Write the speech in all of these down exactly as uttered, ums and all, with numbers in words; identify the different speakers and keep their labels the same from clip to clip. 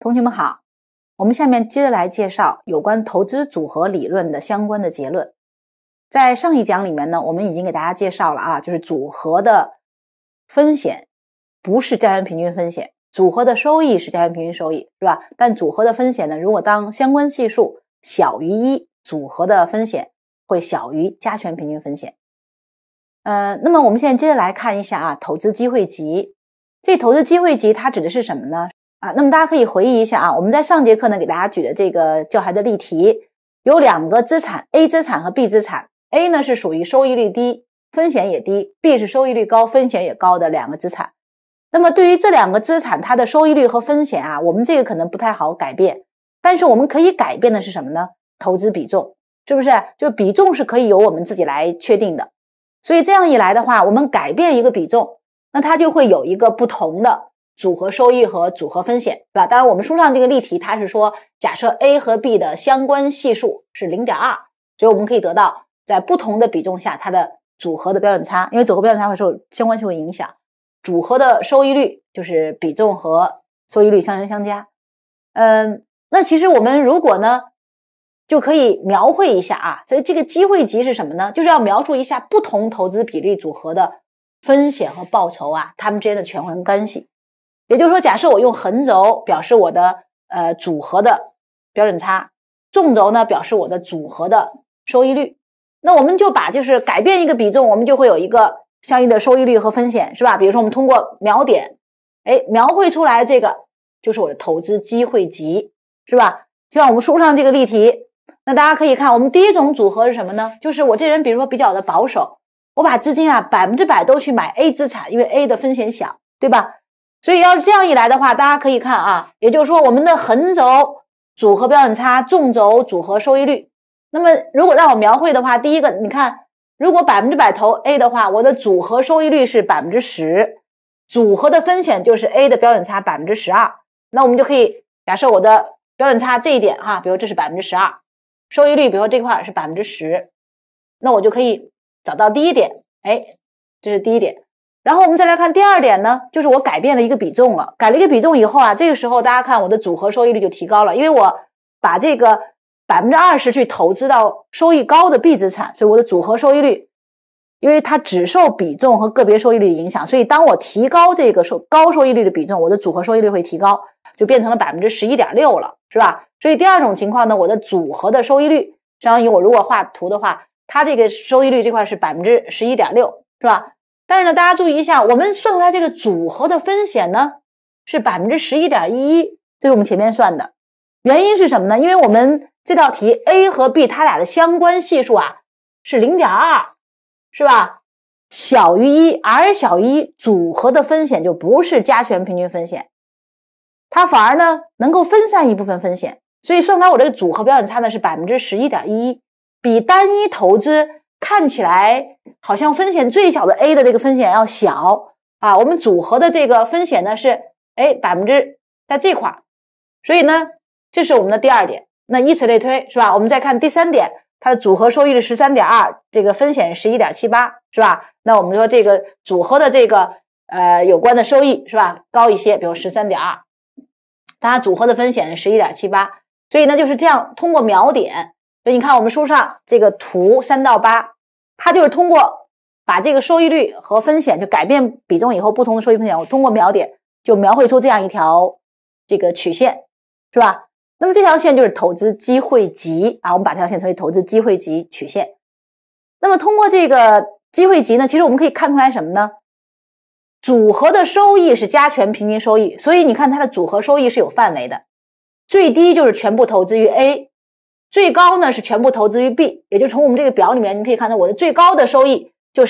Speaker 1: 同学们好，我们下面接着来介绍有关投资组合理论的相关的结论。在上一讲里面呢，我们已经给大家介绍了啊，就是组合的风险不是加权平均风险，组合的收益是加权平均收益，是吧？但组合的风险呢，如果当相关系数小于一，组合的风险会小于加权平均风险。呃，那么我们现在接着来看一下啊，投资机会集。这投资机会集它指的是什么呢？啊，那么大家可以回忆一下啊，我们在上节课呢给大家举的这个教材的例题，有两个资产 A 资产和 B 资产， A 呢是属于收益率低，风险也低， B 是收益率高，风险也高的两个资产。那么对于这两个资产它的收益率和风险啊，我们这个可能不太好改变，但是我们可以改变的是什么呢？投资比重，是不是？就比重是可以由我们自己来确定的。所以这样一来的话，我们改变一个比重，那它就会有一个不同的组合收益和组合风险，对吧？当然我们书上这个例题它是说假设 A 和 B 的相关系数是 零点二， 所以我们可以得到在不同的比重下它的组合的标准差，因为组合标准差会受相关系数影响，组合的收益率就是比重和收益率相乘相加。嗯，那其实我们如果呢就可以描绘一下啊，所以这个机会集是什么呢？就是要描述一下不同投资比例组合的风险和报酬啊，它们之间的权衡关系。也就是说，假设我用横轴表示我的呃组合的标准差，纵轴呢表示我的组合的收益率。那我们就把就是改变一个比重，我们就会有一个相应的收益率和风险，是吧？比如说我们通过描点，哎，描绘出来这个就是我的投资机会集，是吧？就像我们书上这个例题，那大家可以看，我们第一种组合是什么呢？就是我这人比如说比较的保守，我把资金啊百分之百都去买 A 资产，因为 A 的风险小，对吧？所以要是这样一来的话，大家可以看啊，也就是说我们的横轴组合标准差，纵轴组合收益率。那么如果让我描绘的话，第一个你看，如果百分之百投 A 的话，我的组合收益率是 百分之十， 组合的风险就是 A 的标准差 百分之十二。 那我们就可以假设我的标准差这一点哈，比如这是 百分之十二， 收益率比如说这块是 百分之十， 那我就可以找到第一点，哎，这是第一点。然后我们再来看第二点呢，就是我改变了一个比重了，改了一个比重以后啊，这个时候大家看我的组合收益率就提高了，因为我把这个 百分之二十 去投资到收益高的 B 资产，所以我的组合收益率，因为它只受比重和个别收益率影响，所以当我提高这个收高收益率的比重，我的组合收益率会提高，就变成了 百分之十一点六 了，是吧？所以第二种情况呢，我的组合的收益率相当于我如果画图的话，它这个收益率这块是 百分之十一点六， 是吧？但是呢，大家注意一下，我们算出来这个组合的风险呢是 百分之十一点一， 这是我们前面算的。原因是什么呢？因为我们这道题 A 和 B 它俩的相关系数啊是 零点二， 是吧？小于一 ，R 小于一，组合的风险就不是加权平均风险，它反而呢能够分散一部分风险，所以算出来我这个组合标准差呢是 百分之十一点一， 比单一投资看起来好像风险最小的 A 的这个风险要小啊，我们组合的这个风险呢是哎百分之在这块，所以呢这是我们的第二点。那以此类推，是吧？我们再看第三点，它的组合收益率 十三点二， 这个风险 十一点七八， 是吧？那我们说这个组合的这个呃有关的收益，是吧？高一些，比如 十三点二， 它组合的风险 十一点七八， 所以呢就是这样通过描点。所以你看我们书上这个图三到八，它就是通过把这个收益率和风险就改变比重以后不同的收益风险，我通过描点就描绘出这样一条这个曲线，是吧？那么这条线就是投资机会集啊，我们把这条线称为投资机会集曲线。那么通过这个机会集呢，其实我们可以看出来什么呢？组合的收益是加权平均收益，所以你看它的组合收益是有范围的，最低就是全部投资于 A， 最高呢是全部投资于 B， 也就从我们这个表里面你可以看到我的最高的收益就是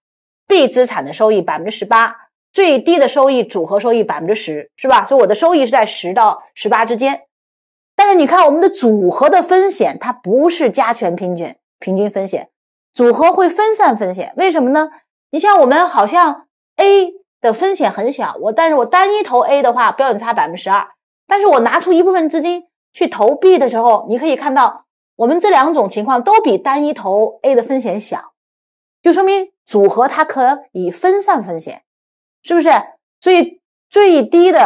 Speaker 1: B 资产的收益 百分之十八， 最低的收益组合收益 百分之十， 是吧？所以我的收益是在十到十八之间。但是你看我们的组合的风险它不是加权平均平均风险，组合会分散风险，为什么呢？你像我们好像 A 的风险很小，我但是我单一投 A 的话标准差 百分之十二， 但是我拿出一部分资金去投 B 的时候，你可以看到我们这两种情况都比单一投 A 的风险小，就说明组合它可以分散风险，是不是？所以最低的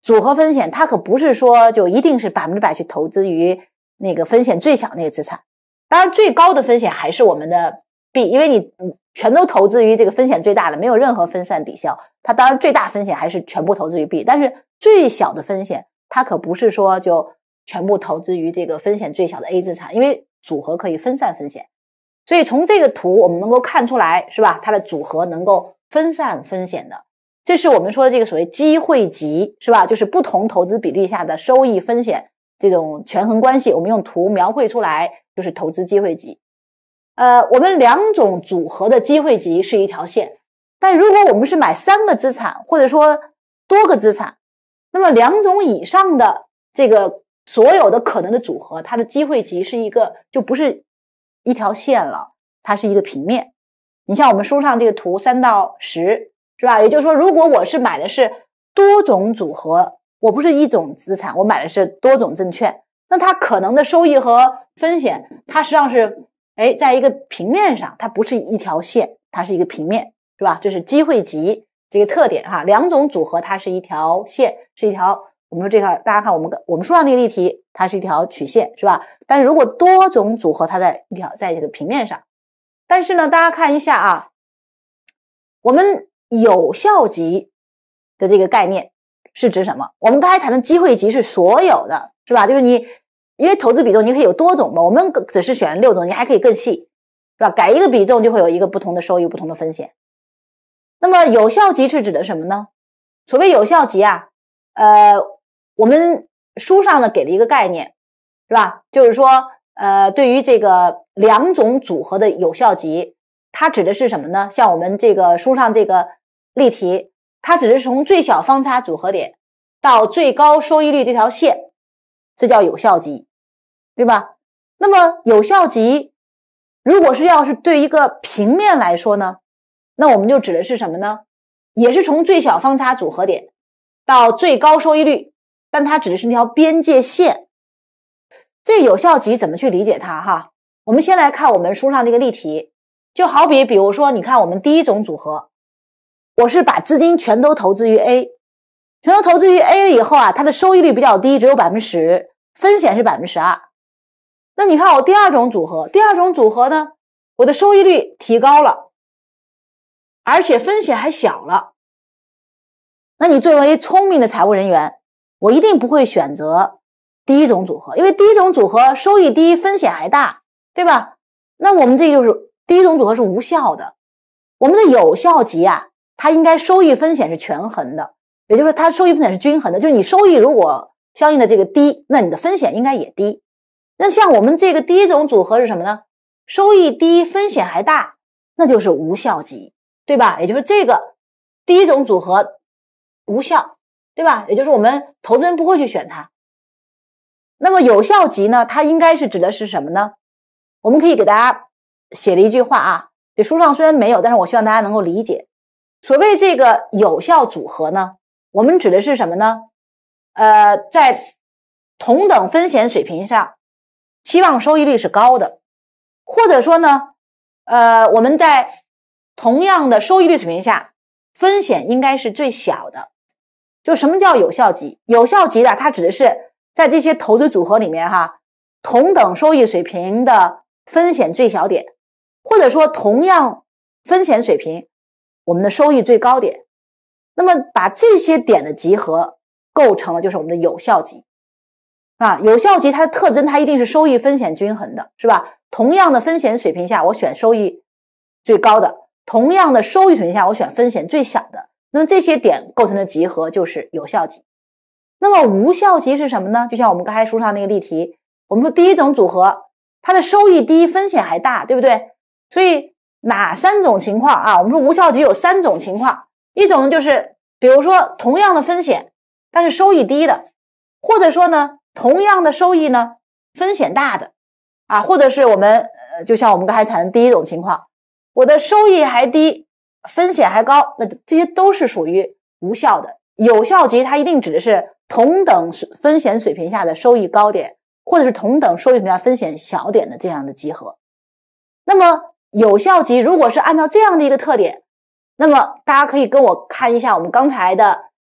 Speaker 1: 组合风险它可不是说就一定是百分之百去投资于那个风险最小那个资产。当然最高的风险还是我们的币，因为你全都投资于这个风险最大的，没有任何分散抵消，它当然最大风险还是全部投资于币，但是最小的风险它可不是说就全部投资于这个风险最小的 A 资产，因为组合可以分散风险。所以从这个图我们能够看出来，是吧？它的组合能够分散风险的，这是我们说的这个所谓机会集，是吧？就是不同投资比例下的收益风险这种权衡关系，我们用图描绘出来，就是投资机会集。呃，我们两种组合的机会集是一条线，但如果我们是买三个资产，或者说多个资产，那么两种以上的这个所有的可能的组合，它的机会集是一个就不是一条线了，它是一个平面。你像我们书上这个图三到十，是吧？也就是说，如果我是买的是多种组合，我不是一种资产，我买的是多种证券，那它可能的收益和风险，它实际上是哎在一个平面上，它不是一条线，它是一个平面，是吧？这是机会集这个特点哈。两种组合它是一条线，是一条。我们说这条，大家看我们我们书上那个例题，它是一条曲线，是吧？但是如果多种组合，它在一条在这个平面上。但是呢，大家看一下啊，我们有效集的这个概念是指什么？我们刚才谈的机会集是所有的，是吧？就是你因为投资比重你可以有多种嘛，我们只是选了六种，你还可以更细，是吧？改一个比重就会有一个不同的收益，不同的风险。那么有效集是指的什么呢？所谓有效集啊，呃。我们书上呢给了一个概念，是吧？就是说，呃，对于这个两种组合的有效集，它指的是什么呢？像我们这个书上这个例题，它指的是从最小方差组合点到最高收益率这条线，这叫有效集，对吧？那么有效集，如果是要是对一个平面来说呢，那我们就指的是什么呢？也是从最小方差组合点到最高收益率。但它指的是那条边界线，这有效集怎么去理解它哈？我们先来看我们书上这个例题，就好比比如说，你看我们第一种组合，我是把资金全都投资于 A， 全都投资于 A 了以后啊，它的收益率比较低，只有 百分之十， 风险是 百分之十二。 那你看我第二种组合，第二种组合呢，我的收益率提高了，而且风险还小了。那你作为聪明的财务人员，我一定不会选择第一种组合，因为第一种组合收益低，风险还大，对吧？那我们这就是第一种组合是无效的。我们的有效集啊，它应该收益风险是权衡的，也就是说它收益风险是均衡的，就是你收益如果相应的这个低，那你的风险应该也低。那像我们这个第一种组合是什么呢？收益低，风险还大，那就是无效集，对吧？也就是这个第一种组合无效，对吧？也就是我们投资人不会去选它。那么有效集呢，它应该是指的是什么呢？我们可以给大家写了一句话啊，这书上虽然没有，但是我希望大家能够理解。所谓这个有效组合呢，我们指的是什么呢？呃，在同等风险水平下，期望收益率是高的，或者说呢，呃，我们在同样的收益率水平下，风险应该是最小的。就什么叫有效集？有效集的，它指的是在这些投资组合里面哈，同等收益水平的风险最小点，或者说同样风险水平，我们的收益最高点。那么把这些点的集合构成了就是我们的有效集啊。有效集它的特征，它一定是收益风险均衡的，是吧？同样的风险水平下，我选收益最高的；同样的收益水平下，我选风险最小的。那么这些点构成的集合就是有效集。那么无效集是什么呢？就像我们刚才书上那个例题，我们说第一种组合，它的收益低，风险还大，对不对？所以哪三种情况啊？我们说无效集有三种情况，一种就是比如说同样的风险，但是收益低的，或者说呢同样的收益呢风险大的啊，或者是我们呃就像我们刚才谈的第一种情况，我的收益还低，风险还高，那这些都是属于无效的。有效集它一定指的是同等风险水平下的收益高点，或者是同等收益水平下风险小点的这样的集合。那么有效集如果是按照这样的一个特点，那么大家可以跟我看一下我们刚才的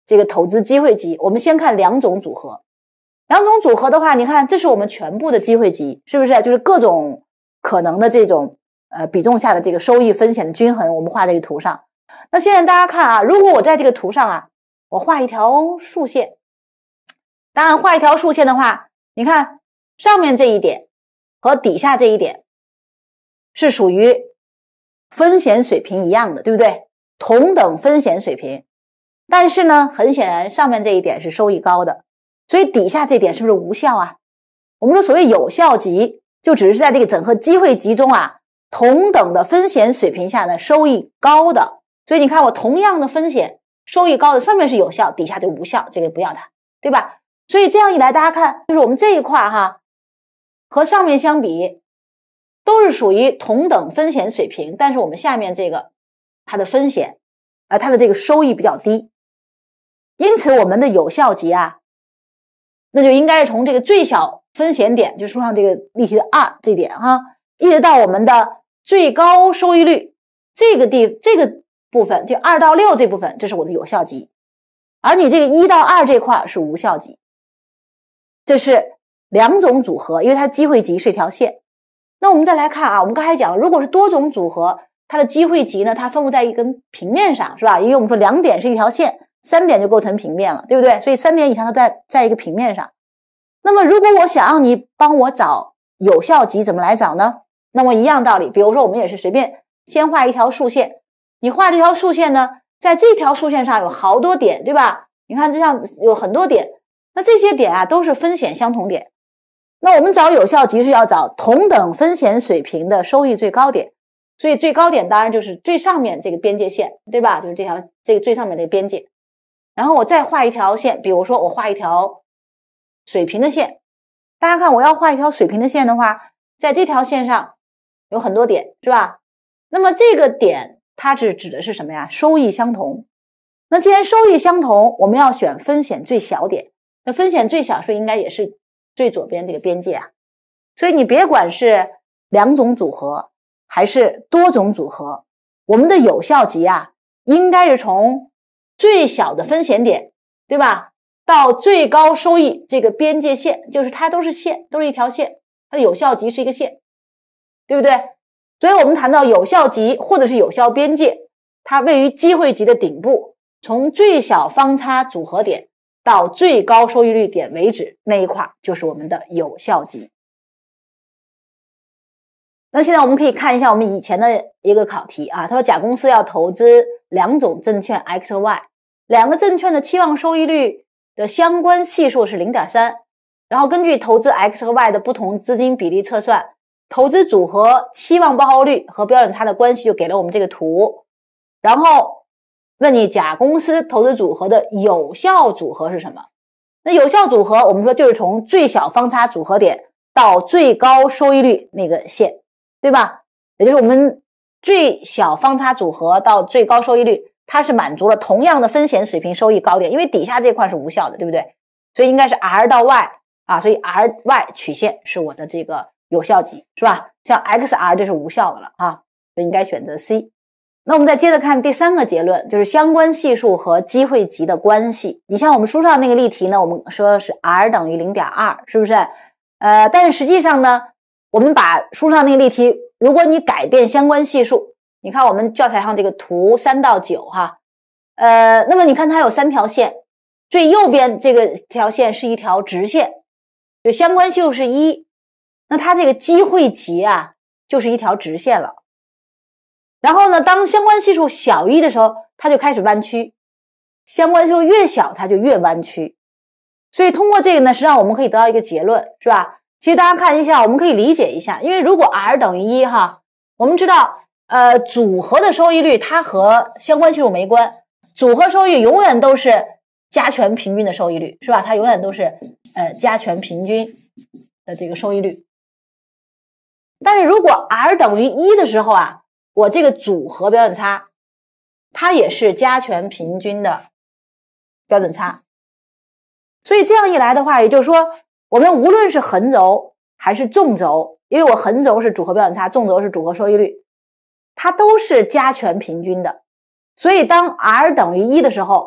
Speaker 1: 这个投资机会集，我们先看两种组合。两种组合的话，你看这是我们全部的机会集，是不是？就是各种可能的这种呃比重下的这个收益风险的均衡，我们画这个图上。那现在大家看啊，如果我在这个图上啊，我画一条竖线，当然画一条竖线的话，你看上面这一点和底下这一点是属于风险水平一样的，对不对？同等风险水平。但是呢，很显然上面这一点是收益高的，所以底下这点是不是无效啊？我们说所谓有效集，就只是在这个整个机会集中啊，同等的风险水平下呢，收益高的。所以你看我同样的风险，收益高的上面是有效，底下就无效，这个不要它，对吧？所以这样一来，大家看，就是我们这一块哈，和上面相比，都是属于同等风险水平，但是我们下面这个它的风险，呃，它的这个收益比较低。因此我们的有效集啊，那就应该是从这个最小风险点，就书上这个例题的二这点哈，一直到我们的最高收益率这个地这个部分，就二到六这部分，这是我的有效集。而你这个一到二这块是无效集。这是两种组合，因为它机会集是一条线。那我们再来看啊，我们刚才讲了，如果是多种组合，它的机会集呢，它分布在一根平面上，是吧？因为我们说两点是一条线，三点就构成平面了，对不对？所以三点以上它在在一个平面上。那么如果我想让你帮我找有效集，怎么来找呢？那么一样道理，比如说我们也是随便先画一条竖线，你画这条竖线呢，在这条竖线上有好多点，对吧？你看这样有很多点，那这些点啊都是风险相同点。那我们找有效集是要找同等风险水平的收益最高点，所以最高点当然就是最上面这个边界线，对吧？就是这条这个最上面的边界。然后我再画一条线，比如说我画一条水平的线，大家看我要画一条水平的线的话，在这条线上有很多点，是吧？那么这个点它是指的是什么呀？收益相同。那既然收益相同，我们要选风险最小点，那风险最小是应该也是最左边这个边界啊。所以你别管是两种组合还是多种组合，我们的有效集啊，应该是从最小的风险点，对吧？到最高收益这个边界线，就是它都是线，都是一条线，它的有效集是一个线，对不对？所以我们谈到有效集或者是有效边界，它位于机会集的顶部，从最小方差组合点到最高收益率点为止，那一块就是我们的有效集。那现在我们可以看一下我们以前的一个考题啊，他说甲公司要投资两种证券 X 和 Y， 两个证券的期望收益率的相关系数是 零点三， 然后根据投资 X 和 Y 的不同资金比例测算，投资组合期望报酬率和标准差的关系就给了我们这个图，然后问你甲公司投资组合的有效组合是什么？那有效组合我们说就是从最小方差组合点到最高收益率那个线，对吧？也就是我们最小方差组合到最高收益率，它是满足了同样的风险水平收益高点，因为底下这块是无效的，对不对？所以应该是 R 到 Y 啊，所以 R Y 曲线是我的这个有效集，是吧？像 X R 就是无效的了啊，所以应该选择 C。那我们再接着看第三个结论，就是相关系数和机会集的关系。你像我们书上那个例题呢，我们说是 R 等于 零点二， 是不是？呃，但是实际上呢，我们把书上那个例题，如果你改变相关系数，你看我们教材上这个图三到九哈，呃，那么你看它有三条线，最右边这个条线是一条直线，就相关系数是一，那它这个机会集啊就是一条直线了。然后呢，当相关系数小于一的时候，它就开始弯曲，相关系数越小它就越弯曲。所以通过这个呢，实际上我们可以得到一个结论，是吧？其实大家看一下，我们可以理解一下，因为如果 R 等于一哈，我们知道呃组合的收益率它和相关系数没关，组合收益永远都是加权平均的收益率，是吧？它永远都是呃加权平均的这个收益率。但是如果 R 等于一的时候啊，我这个组合标准差它也是加权平均的标准差。所以这样一来的话，也就是说我们无论是横轴还是纵轴，因为我横轴是组合标准差，纵轴是组合收益率，它都是加权平均的。所以当 R 等于一的时候，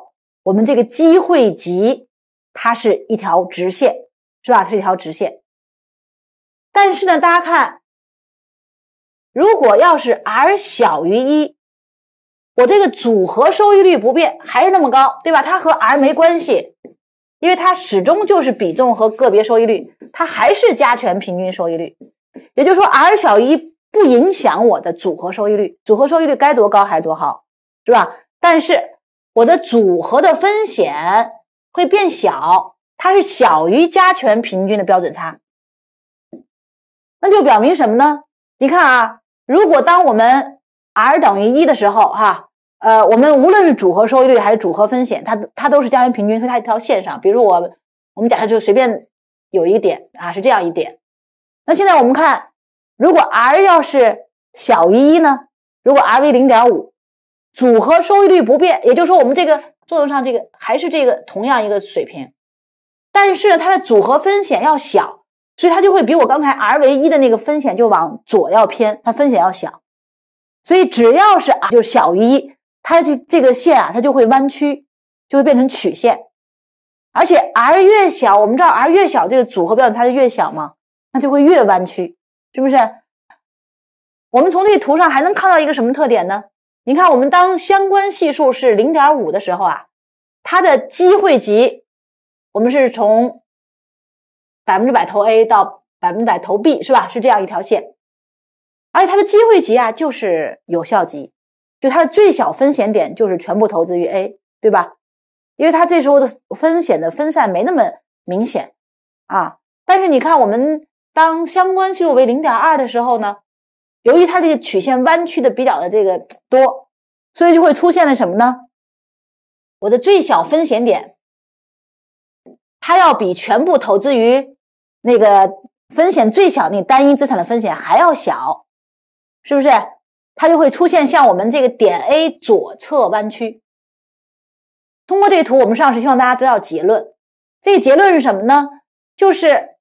Speaker 1: 我们这个机会集它是一条直线，是吧？它是一条直线。但是呢，大家看，如果要是 R 小于一，我这个组合收益率不变，还是那么高，对吧？它和 R 没关系，因为它始终就是比重和个别收益率，它还是加权平均收益率。也就是说 R 小于一不影响我的组合收益率，组合收益率该多高还是多高，是吧？但是我的组合的风险会变小，它是小于加权平均的标准差。那就表明什么呢？你看啊，如果当我们 R 等于一的时候哈，呃，我们无论是组合收益率还是组合风险，它它都是加权平均，所以它一条线上。比如我我们假设就随便有一个点啊，是这样一点。那现在我们看，如果 R 要是小于一呢？如果 R 为 零点五， 组合收益率不变，也就是说我们这个作用上这个还是这个同样一个水平，但是它的组合风险要小，所以它就会比我刚才 R 为一的那个风险就往左要偏，它风险要小。所以只要是 R 就是小于一，它这这个线啊，它就会弯曲，就会变成曲线。而且 R 越小，我们知道 R 越小，这个组合标准差就越小嘛，那就会越弯曲，是不是？我们从这个图上还能看到一个什么特点呢？你看，我们当相关系数是 零点五 的时候啊，它的机会集，我们是从百分之百投 A 到百分之百投 B， 是吧？是这样一条线。而且它的机会集啊，就是有效集，就它的最小风险点就是全部投资于 A， 对吧？因为它这时候的风险的分散没那么明显啊。但是你看，我们当相关系数为 零点二 的时候呢，由于它这个曲线弯曲的比较的这个多，所以就会出现了什么呢？我的最小风险点，它要比全部投资于那个风险最小那单一资产的风险还要小，是不是？它就会出现像我们这个点 A 左侧弯曲。通过这个图，我们实际上是希望大家知道结论。这个结论是什么呢？就是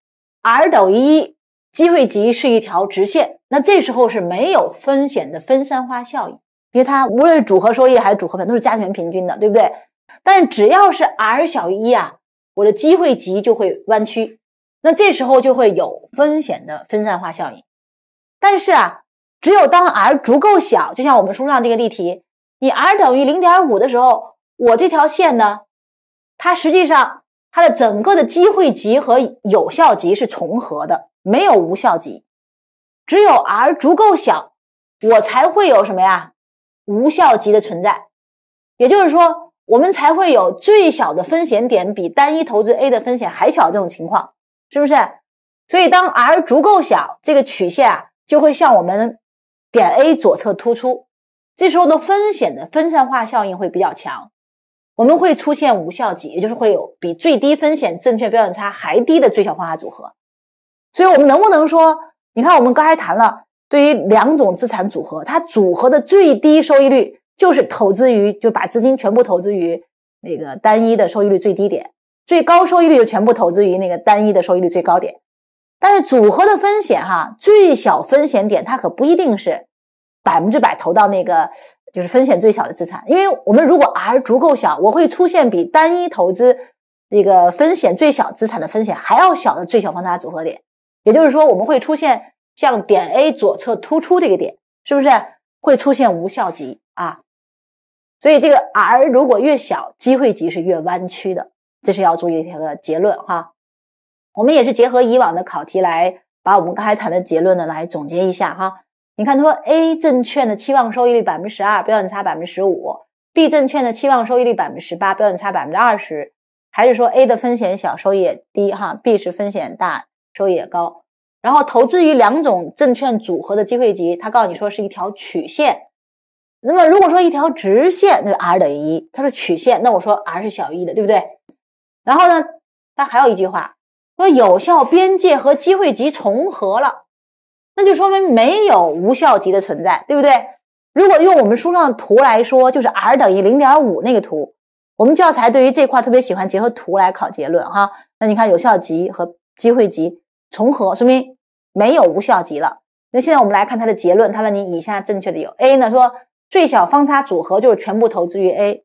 Speaker 1: R 等于一，机会集是一条直线，那这时候是没有风险的分散化效应，因为它无论是组合收益还是组合分都是加权平均的，对不对？但只要是 R 小于一啊，我的机会集就会弯曲，那这时候就会有风险的分散化效应。但是啊，只有当 R 足够小，就像我们书上这个例题，你 R 等于 零点五 的时候，我这条线呢，它实际上它的整个的机会集和有效集是重合的，没有无效集。只有 R 足够小，我才会有什么呀？无效集的存在。也就是说，我们才会有最小的风险点比单一投资 A 的风险还小这种情况，是不是？所以当 R 足够小，这个曲线啊就会向我们点 A 左侧突出，这时候的风险的分散化效应会比较强，我们会出现无效集，也就是会有比最低风险正确标准差还低的最小方法组合。所以我们能不能说，你看我们刚才谈了，对于两种资产组合，它组合的最低收益率就是投资于，就把资金全部投资于那个单一的收益率最低点，最高收益率就全部投资于那个单一的收益率最高点。但是组合的风险哈，最小风险点它可不一定是百分之百投到那个就是风险最小的资产，因为我们如果 R 足够小，我会出现比单一投资那个风险最小资产的风险还要小的最小方差组合点。也就是说，我们会出现像点 A 左侧突出这个点，是不是会出现无效集啊？所以这个 R 如果越小，机会集是越弯曲的，这是要注意的一个结论哈。我们也是结合以往的考题来把我们刚才谈的结论呢来总结一下哈。你看说 A 证券的期望收益率 百分之十二， 标准差 百分之十五， B 证券的期望收益率 百分之十八， 标准差 百分之二十， 还是说 A 的风险小，收益也低哈 ，B 是风险大，收益也高。然后投资于两种证券组合的机会集，他告诉你说是一条曲线。那么如果说一条直线，那 R 等于一，它是曲线，那我说 R 是小于一的，对不对？然后呢，它还有一句话说有效边界和机会集重合了，那就说明没有无效集的存在，对不对？如果用我们书上的图来说，就是 R 等于 零点五 那个图，我们教材对于这块特别喜欢结合图来考结论哈。那你看有效集和机会集重合，说明没有无效集了。那现在我们来看它的结论，它问你以下正确的有 A 呢，说最小方差组合就是全部投资于 A，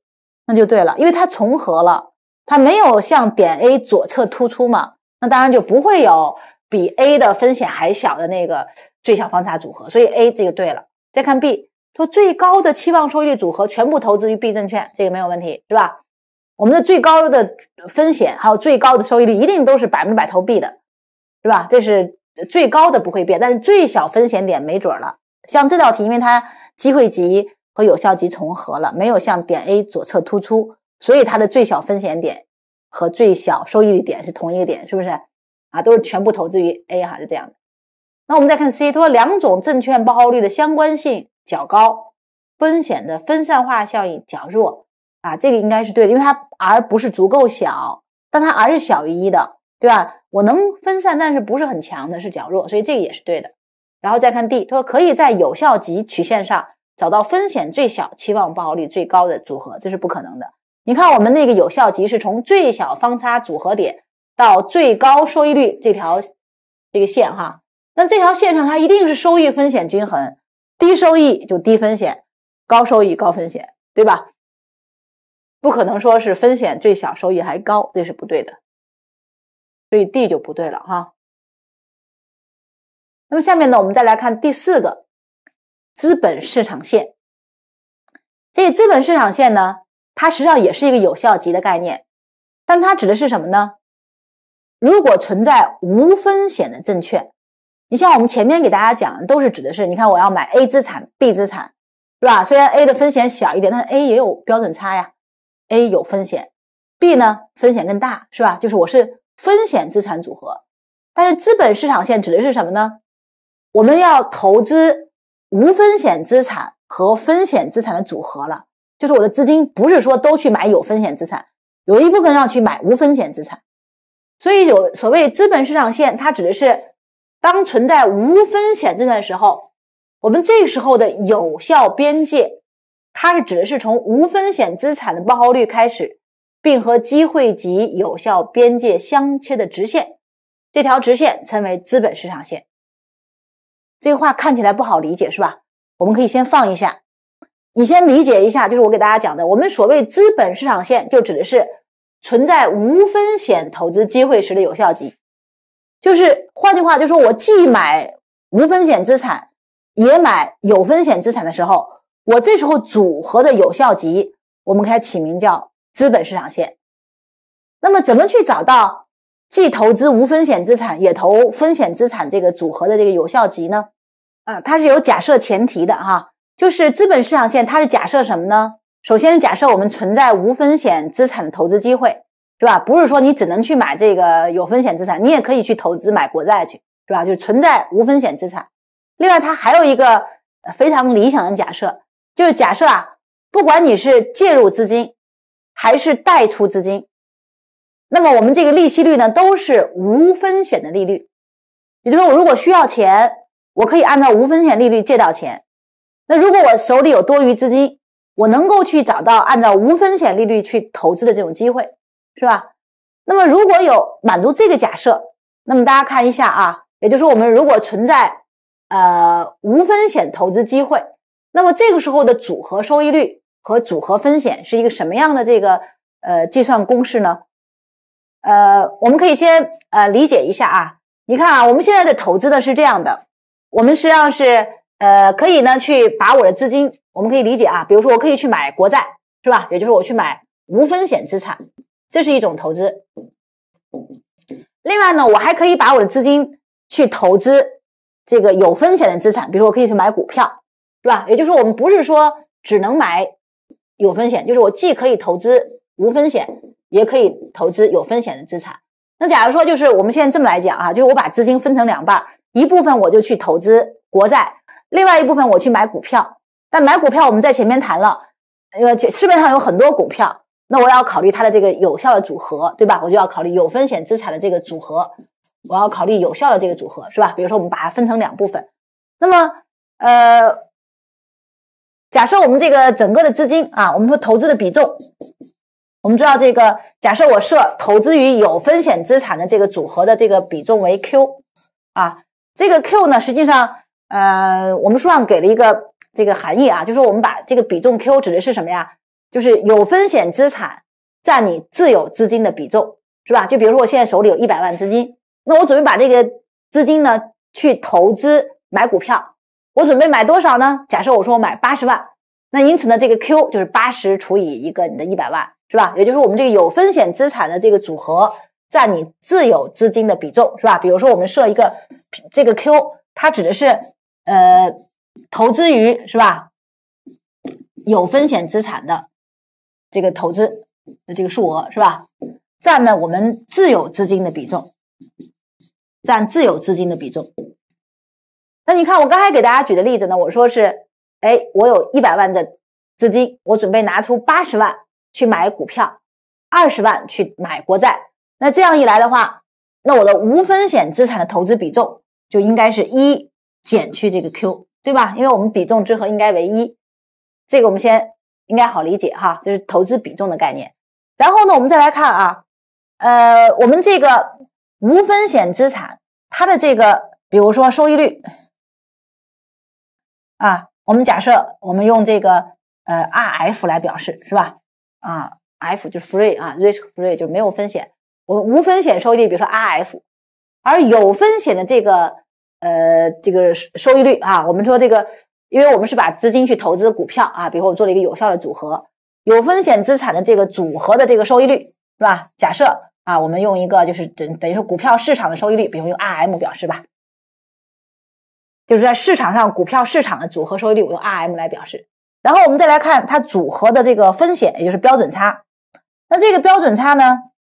Speaker 1: 那就对了，因为它重合了，它没有向点 A 左侧突出嘛，那当然就不会有比 A 的风险还小的那个最小方差组合，所以 A 这个对了。再看 B， 说最高的期望收益率组合全部投资于 B 证券，这个没有问题，是吧？我们的最高的风险还有最高的收益率一定都是百分之百投 B 的，是吧？这是最高的不会变，但是最小风险点没准了。像这道题，因为它机会级和有效级重合了，没有向点 A 左侧突出，所以它的最小风险点和最小收益率点是同一个点，是不是啊？都是全部投资于 A 哈，是这样的。那我们再看 C， 说两种证券报告率的相关性较高，风险的分散化效应较弱啊，这个应该是对的，因为它 R 不是足够小，但它 R 是小于一的，对吧？我能分散，但是不是很强的，是较弱，所以这个也是对的。然后再看 D， 他说可以在有效级曲线上找到风险最小、期望报告率最高的组合，这是不可能的。你看我们那个有效级是从最小方差组合点到最高收益率这条这个线哈，那这条线上它一定是收益风险均衡，低收益就低风险，高收益高风险，对吧？不可能说是风险最小收益还高，这是不对的，所以 D 就不对了哈。那么下面呢，我们再来看第四个资本市场线。这个资本市场线呢，它实际上也是一个有效级的概念，但它指的是什么呢？如果存在无风险的证券，你像我们前面给大家讲的都是指的是，你看我要买 A 资产 B 资产，是吧？虽然 A 的风险小一点，但是 A 也有标准差呀， A 有风险， B 呢风险更大，是吧？就是我是风险资产组合。但是资本市场线指的是什么呢？我们要投资无风险资产和风险资产的组合了，就是我的资金不是说都去买有风险资产，有一部分要去买无风险资产。所以有所谓资本市场线，它指的是当存在无风险资产的时候，我们这个时候的有效边界，它是指的是从无风险资产的报酬率开始，并和机会级有效边界相切的直线，这条直线称为资本市场线。这个话看起来不好理解，是吧？我们可以先放一下，你先理解一下，就是我给大家讲的，我们所谓资本市场线就指的是存在无风险投资机会时的有效级，就是换句话就是说，我既买无风险资产也买有风险资产的时候，我这时候组合的有效级我们可以起名叫资本市场线。那么怎么去找到既投资无风险资产也投风险资产这个组合的这个有效级呢？啊，它是有假设前提的哈，就是资本市场线它是假设什么呢？首先是假设我们存在无风险资产的投资机会，是吧？不是说你只能去买这个有风险资产，你也可以去投资买国债去，是吧？就是存在无风险资产。另外它还有一个非常理想的假设，就是假设啊，不管你是介入资金还是贷出资金，那么我们这个利息率呢都是无风险的利率，也就是说我如果需要钱，我可以按照无风险利率借到钱。那如果我手里有多余资金，我能够去找到按照无风险利率去投资的这种机会，是吧？那么如果有满足这个假设，那么大家看一下啊，也就是说我们如果存在呃无风险投资机会，那么这个时候的组合收益率和组合风险是一个什么样的这个呃计算公式呢？呃，我们可以先呃理解一下啊。你看啊，我们现在的投资的是这样的，我们实际上是呃可以呢去把我的资金，我们可以理解啊，比如说我可以去买国债，是吧？也就是我去买无风险资产，这是一种投资。另外呢，我还可以把我的资金去投资这个有风险的资产，比如说我可以去买股票，是吧？也就是我们不是说只能买有风险，就是我既可以投资无风险，也可以投资有风险的资产。那假如说就是我们现在这么来讲啊，就是我把资金分成两半，一部分我就去投资国债，另外一部分我去买股票。但买股票我们在前面谈了，因为市面上有很多股票，那我要考虑它的这个有效的组合，对吧？我就要考虑有风险资产的这个组合，我要考虑有效的这个组合，是吧？比如说我们把它分成两部分。那么呃，假设我们这个整个的资金啊，我们说投资的比重，我们知道这个假设我设投资于有风险资产的这个组合的这个比重为 Q 啊，这个 Q 呢实际上呃我们书上给了一个这个含义啊，就是说我们把这个比重 Q 指的是什么呀？ 就是有风险资产占你自有资金的比重，是吧？就比如说我现在手里有一百万资金，那我准备把这个资金呢去投资买股票，我准备买多少呢？假设我说我买八十万，那因此呢这个 Q 就是八十除以一个你的一百万，是吧？也就是我们这个有风险资产的这个组合占你自有资金的比重，是吧？比如说我们设一个这个 Q， 它指的是呃投资于，是吧？有风险资产的这个投资的这个数额，是吧？占呢我们自有资金的比重，占自有资金的比重。那你看我刚才给大家举的例子呢，我说是，哎，我有一百万的资金，我准备拿出八十万去买股票，二十万去买国债。那这样一来的话，那我的无风险资产的投资比重就应该是一减去这个 Q， 对吧？因为我们比重之和应该为一，这个我们先应该好理解哈，这是投资比重的概念。然后呢，我们再来看啊，呃，我们这个无风险资产，它的这个，比如说收益率啊，我们假设我们用这个呃 R F 来表示，是吧？啊 ，F 就是 free 啊 ，risk free 就是没有风险。我们无风险收益率，比如说 R F， 而有风险的这个呃这个收益率啊，我们说这个，因为我们是把资金去投资股票啊，比如说我做了一个有效的组合，有风险资产的这个组合的这个收益率，是吧？假设啊，我们用一个就是等等于说股票市场的收益率，比如用 R M 表示吧，就是在市场上股票市场的组合收益率，我用 R M 来表示。然后我们再来看它组合的这个风险，也就是标准差。那这个标准差呢，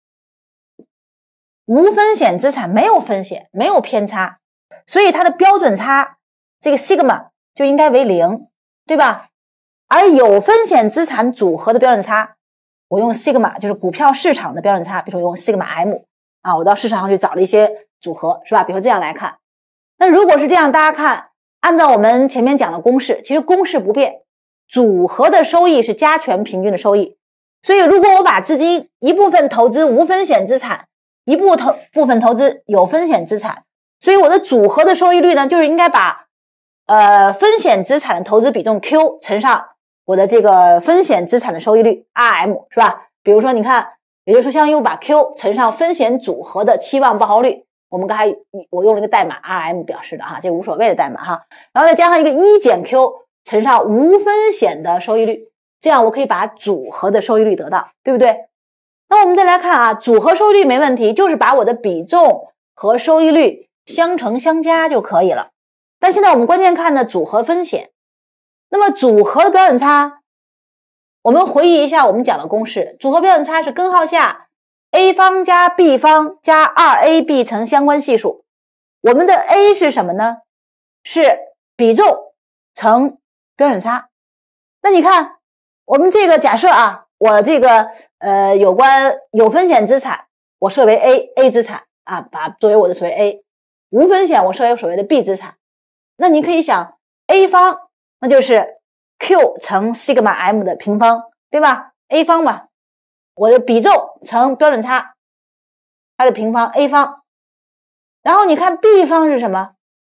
Speaker 1: 无风险资产没有风险，没有偏差，所以它的标准差这个 sigma 就应该为零，对吧？而有风险资产组合的标准差，我用 sigma 就是股票市场的标准差，比如说用 sigma m 啊，我到市场上去找了一些组合，是吧？比如说这样来看。那如果是这样，大家看，按照我们前面讲的公式，其实公式不变，组合的收益是加权平均的收益。所以如果我把资金一部分投资无风险资产，一部投部分投资有风险资产，所以我的组合的收益率呢，就是应该把呃风险资产的投资比重 Q 乘上我的这个风险资产的收益率 R M， 是吧？比如说你看，也就是说相当于我把 Q 乘上风险组合的期望报酬率，我们刚才我用了一个代码 R M 表示的哈，这个无所谓的代码哈，然后再加上一个一减 Q 乘上无风险的收益率，这样我可以把组合的收益率得到，对不对？那我们再来看啊，组合收益率没问题，就是把我的比重和收益率相乘相加就可以了。但现在我们关键看呢组合风险。那么组合的标准差，我们回忆一下我们讲的公式，组合标准差是根号下 A 方加 B 方加 二 A B 乘相关系数。我们的 A 是什么呢？是比重乘标准差。那你看我们这个假设啊，我这个呃有关有风险资产我设为 A A 资产啊，把作为我的所谓 A， 无风险我设为所谓的 B 资产。那你可以想 A 方那就是 Q 乘 sigma m 的平方，对吧？ A 方嘛，我的比重乘标准差它的平方 A 方。然后你看 B 方是什么？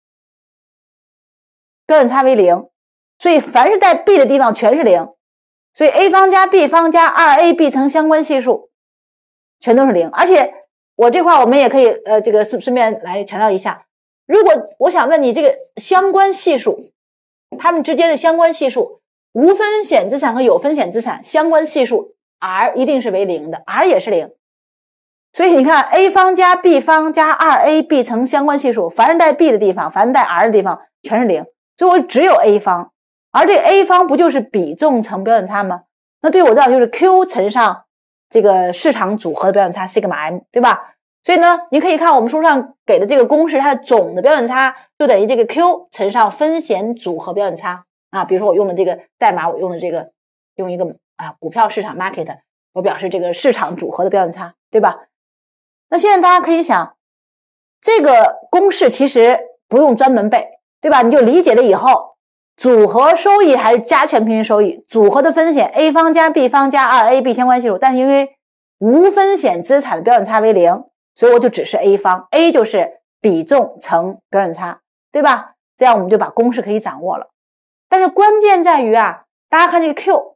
Speaker 1: 标准差为零，所以凡是带 B 的地方全是零，所以 A 方加 B 方加 二 A B 乘相关系数全都是零。而且我这块我们也可以呃这个顺便来强调一下，如果我想问你这个相关系数，它们之间的相关系数，无风险资产和有风险资产相关系数 R 一定是为零的， R 也是零。所以你看 A 方加 B 方加 二 A B 乘相关系数，凡是带 B 的地方，凡是带 R 的地方全是零，所以我只有 A 方。而这个 A 方不就是比重乘标准差吗？那对我知道就是 Q 乘上这个市场组合的标准差 sigma m， 对吧？所以呢，你可以看我们书上给的这个公式，它的总的标准差就等于这个 Q 乘上风险组合标准差啊。比如说我用的这个代码，我用的这个用一个啊股票市场 market， 我表示这个市场组合的标准差，对吧？那现在大家可以想，这个公式其实不用专门背，对吧？你就理解了以后，组合收益还是加权平均收益，组合的风险 A 方加 B 方加 二 A B 相关系数，但是因为无风险资产的标准差为零，所以我就只是 A 方 ，A 就是比重乘标准差，对吧？这样我们就把公式可以掌握了。但是关键在于啊，大家看这个 Q，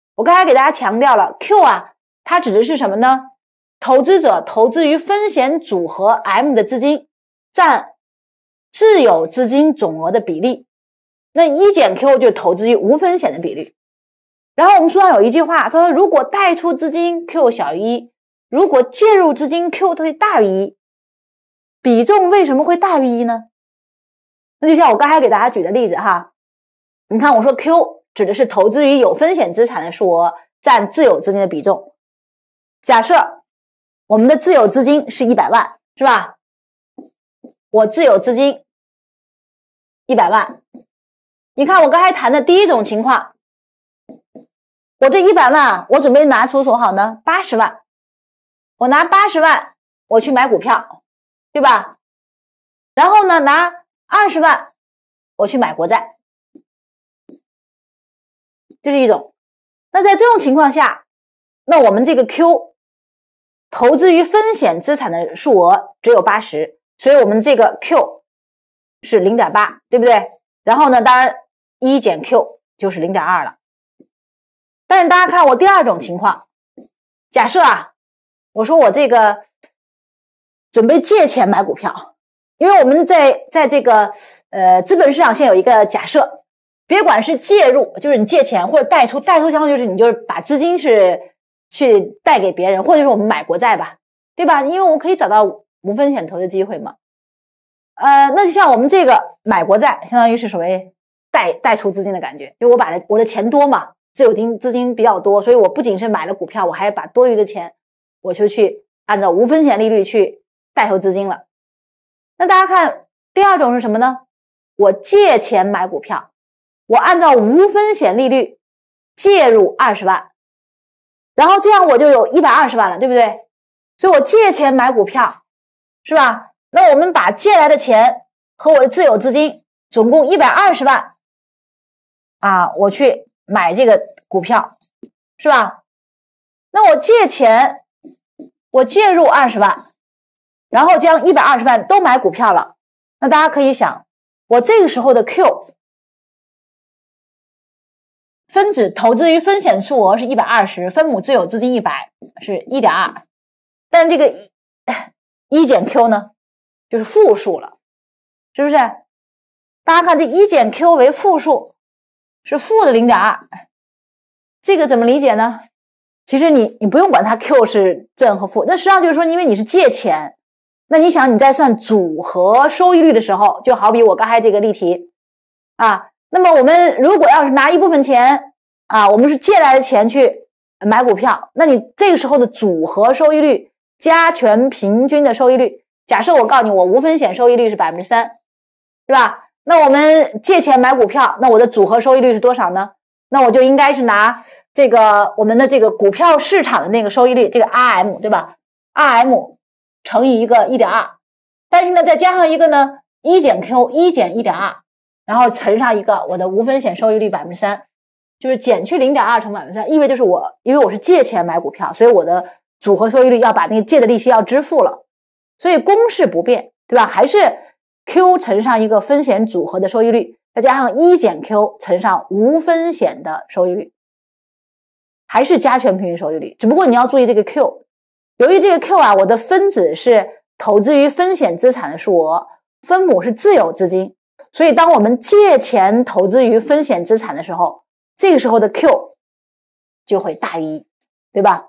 Speaker 1: 我刚才给大家强调了 Q 啊，它指的是什么呢？投资者投资于风险组合 M 的资金占自有资金总额的比例，那一减 Q 就是投资于无风险的比率。然后我们书上有一句话，他说如果贷出资金 Q 小于一，如果介入资金 Q 它会大于一，比重为什么会大于一呢？那就像我刚才给大家举的例子哈，你看我说 Q 指的是投资于有风险资产的数额占自有资金的比重。假设我们的自有资金是一百万，是吧？我自有资金一百万，你看我刚才谈的第一种情况，我这一百万我准备拿出多少呢？八十万，我拿八十万我去买股票，对吧？然后呢，拿二十万我去买国债，这是一种。那在这种情况下，那我们这个 Q 投资于风险资产的数额只有八十，所以我们这个 Q 是 零点八， 对不对？然后呢，当然一减 Q 就是 零点二 了。但是大家看我第二种情况，假设啊，我说我这个准备借钱买股票，因为我们在在这个呃资本市场现在有一个假设，别管是介入，就是你借钱，或者贷出，贷出相当于就是你就是把资金是去贷给别人，或者是我们买国债吧，对吧？因为我们可以找到无风险投资机会嘛。呃，那就像我们这个买国债，相当于是所谓贷贷出资金的感觉，因为我把的我的钱多嘛，自有金资金比较多，所以我不仅是买了股票，我还把多余的钱我就去按照无风险利率去贷出资金了。那大家看第二种是什么呢？我借钱买股票，我按照无风险利率介入二十万，然后这样我就有一百二十万了，对不对？所以我借钱买股票，是吧？那我们把借来的钱和我的自有资金总共一百二十万啊，我去买这个股票，是吧？那我借钱，我介入二十万，然后将一百二十万都买股票了。那大家可以想，我这个时候的 Q 分子投资于风险数额是一百二十，分母自有资金一百，是 一点二， 但这个一减 Q 呢就是负数了，是不是？大家看这一减 Q 为负数是负的 零点二， 这个怎么理解呢？其实你你不用管它 Q 是正和负，那实际上就是说因为你是借钱，那你想你在算组合收益率的时候，就好比我刚才这个例题啊，那么我们如果要是拿一部分钱啊，我们是借来的钱去买股票，那你这个时候的组合收益率加权平均的收益率，假设我告诉你我无风险收益率是 百分之三， 是吧？那我们借钱买股票，那我的组合收益率是多少呢？那我就应该是拿这个我们的这个股票市场的那个收益率，这个 R M 对吧？ R M 乘以一个 一点二， 但是呢再加上一个呢一减 Q 一减 一点二， 然后乘上一个我的无风险收益率 百分之三， 就是减去 零点二 乘 百分之三， 意味就是我因为我是借钱买股票，所以我的组合收益率要把那个借的利息要支付了，所以公式不变，对吧？还是 Q 乘上一个风险组合的收益率，再加上一减 Q 乘上无风险的收益率，还是加权平均收益率。只不过你要注意这个 Q， 由于这个 Q 啊，我的分子是投资于风险资产的数额，分母是自有资金，所以当我们借钱投资于风险资产的时候，这个时候的 Q 就会大于一，对吧？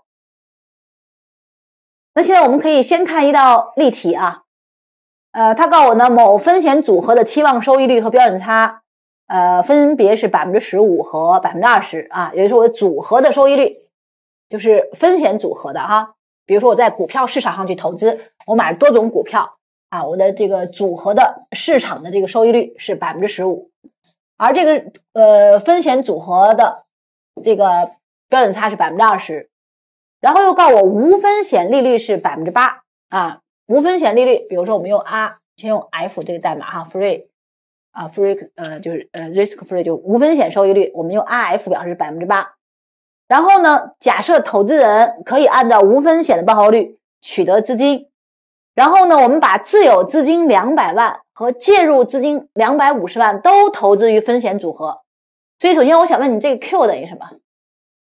Speaker 1: 那现在我们可以先看一道例题啊，呃，他告诉我呢，某风险组合的期望收益率和标准差，呃，分别是 百分之十五 和 百分之二十 啊，也就是说我组合的收益率，就是风险组合的哈。比如说我在股票市场上去投资，我买了多种股票啊，我的这个组合的市场的这个收益率是 百分之十五， 而这个呃风险组合的这个标准差是 百分之二十。然后又告我无风险利率是 百分之八 啊，无风险利率，比如说我们用 R 先用 F 这个代码哈 ，free 啊 free 呃就是呃 risk free 就无风险收益率，我们用 R F 表示 百分之八。然后呢，假设投资人可以按照无风险的报酬率取得资金，然后呢，我们把自有资金两百万和介入资金两百五十万都投资于风险组合。所以首先我想问你，这个 Q 等于什么？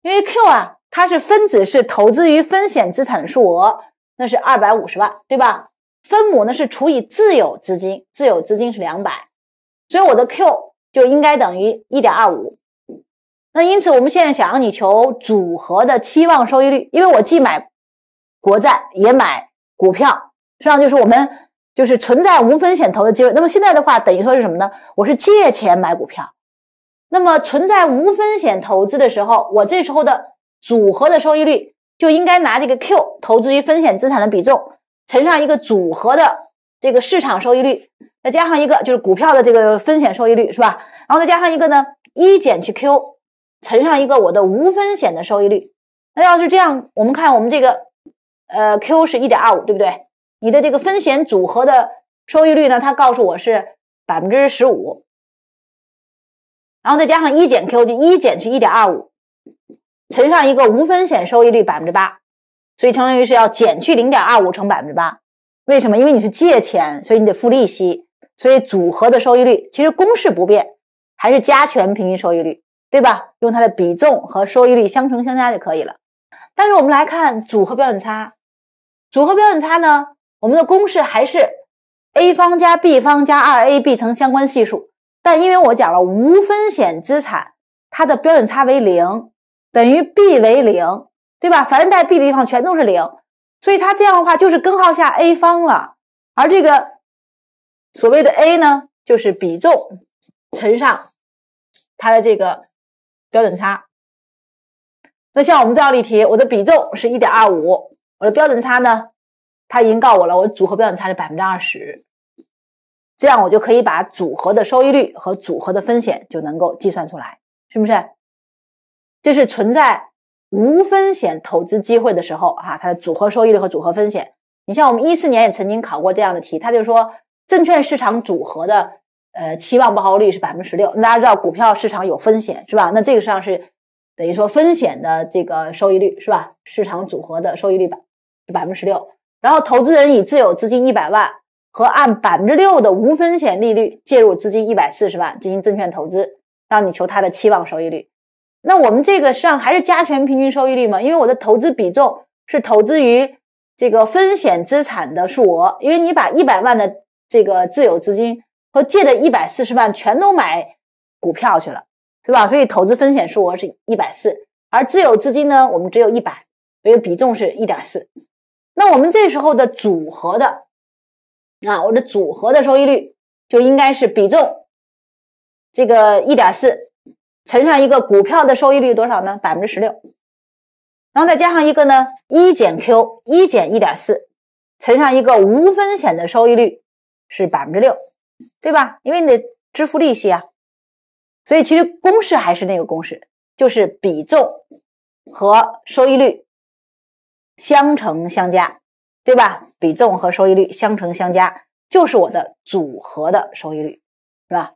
Speaker 1: 因为 Q 啊，它是分子是投资于风险资产的数额，那是二百五十万，对吧？分母呢是除以自有资金，自有资金是两百，所以我的 Q 就应该等于 一点二五。那因此我们现在想让你求组合的期望收益率，因为我既买国债也买股票，实际上就是我们就是存在无风险投资机会。那么现在的话等于说是什么呢？我是借钱买股票，那么存在无风险投资的时候，我这时候的组合的收益率就应该拿这个 Q 投资于风险资产的比重乘上一个组合的这个市场收益率，再加上一个就是股票的这个风险收益率，是吧？然后再加上一个呢一减去 Q 乘上一个我的无风险的收益率。那要是这样，我们看我们这个呃 Q 是 一点二五， 对不对？你的这个风险组合的收益率呢，它告诉我是 百分之十五， 然后再加上一减 Q 就一减去 一点二五， 乘上一个无风险收益率 百分之八， 所以相当于是要减去 零点二五 乘 百分之八。 为什么？因为你是借钱，所以你得付利息，所以组合的收益率其实公式不变，还是加权平均收益率，对吧？用它的比重和收益率相乘相加就可以了。但是我们来看组合标准差，组合标准差呢，我们的公式还是 A 方加 B 方加 二 A B 乘相关系数，但因为我讲了无风险资产它的标准差为零，等于 B 为零，对吧？凡是带 B 的地方全都是零，所以它这样的话就是根号下 A 方了。而这个所谓的 A 呢，就是比重乘上它的这个标准差。那像我们这道例题，我的比重是 一点二五， 我的标准差呢，它已经告我了，我组合标准差是 百分之二十， 这样我就可以把组合的收益率和组合的风险就能够计算出来，是不是？这是存在无风险投资机会的时候啊，它的组合收益率和组合风险。你像我们一四年也曾经考过这样的题，它就说证券市场组合的呃期望报酬率是 百分之十六， 大家知道股票市场有风险，是吧？那这个实际上是等于说风险的这个收益率，是吧？市场组合的收益率是 百分之十六， 然后投资人以自有资金一百万和按 百分之六 的无风险利率介入资金一百四十万进行证券投资，让你求它的期望收益率。那我们这个实际上还是加权平均收益率嘛，因为我的投资比重是投资于这个风险资产的数额，因为你把一百万的这个自有资金和借的一百四十万全都买股票去了，是吧？所以投资风险数额是一百四十，而自有资金呢我们只有一百，所以比重是 一点四。 那我们这时候的组合的啊，我的组合的收益率就应该是比重这个 一点四 乘上一个股票的收益率多少呢？ 百分之十六， 然后再加上一个呢一减 Q 一减 一点四 乘上一个无风险的收益率是 百分之六， 对吧？因为你得支付利息啊，所以其实公式还是那个公式，就是比重和收益率相乘相加，对吧？比重和收益率相乘相加就是我的组合的收益率，是吧？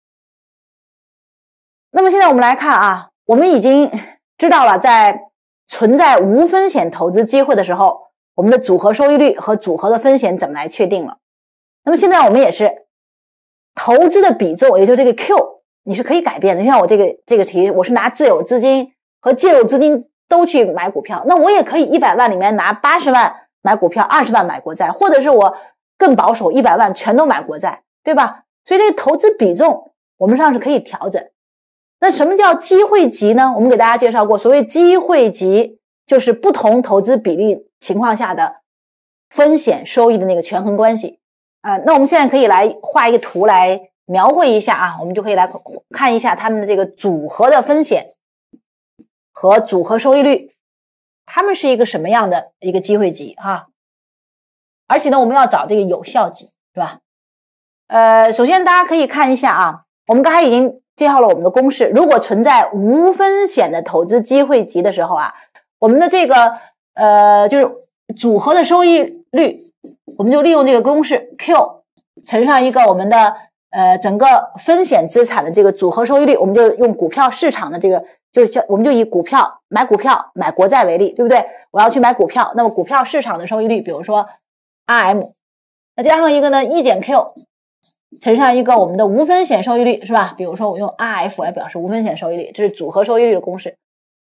Speaker 1: 那么现在我们来看啊，我们已经知道了在存在无风险投资机会的时候，我们的组合收益率和组合的风险怎么来确定了。那么现在我们也是投资的比重，也就是这个 Q 你是可以改变的。像我这个这个题，我是拿自有资金和介入资金都去买股票，那我也可以一百万里面拿八十万买股票，二十万买国债，或者是我更保守一百万全都买国债，对吧？所以这个投资比重我们上是可以调整。那什么叫机会级呢？我们给大家介绍过，所谓机会级就是不同投资比例情况下的风险收益的那个权衡关系啊。那我们现在可以来画一个图来描绘一下啊，我们就可以来看一下他们的这个组合的风险和组合收益率，他们是一个什么样的一个机会级啊？而且呢，我们要找这个有效级，是吧？呃，首先大家可以看一下啊，我们刚才已经介绍了我们的公式，如果存在无风险的投资机会级的时候啊，我们的这个呃就是组合的收益率，我们就利用这个公式 Q 乘上一个我们的呃整个风险资产的这个组合收益率，我们就用股票市场的这个，就像我们就以股票买股票买国债为例，对不对？我要去买股票，那么股票市场的收益率，比如说 R M， 那加上一个呢一减 Q乘上一个我们的无风险收益率，是吧？比如说我用 R F 来表示无风险收益率，这是组合收益率的公式。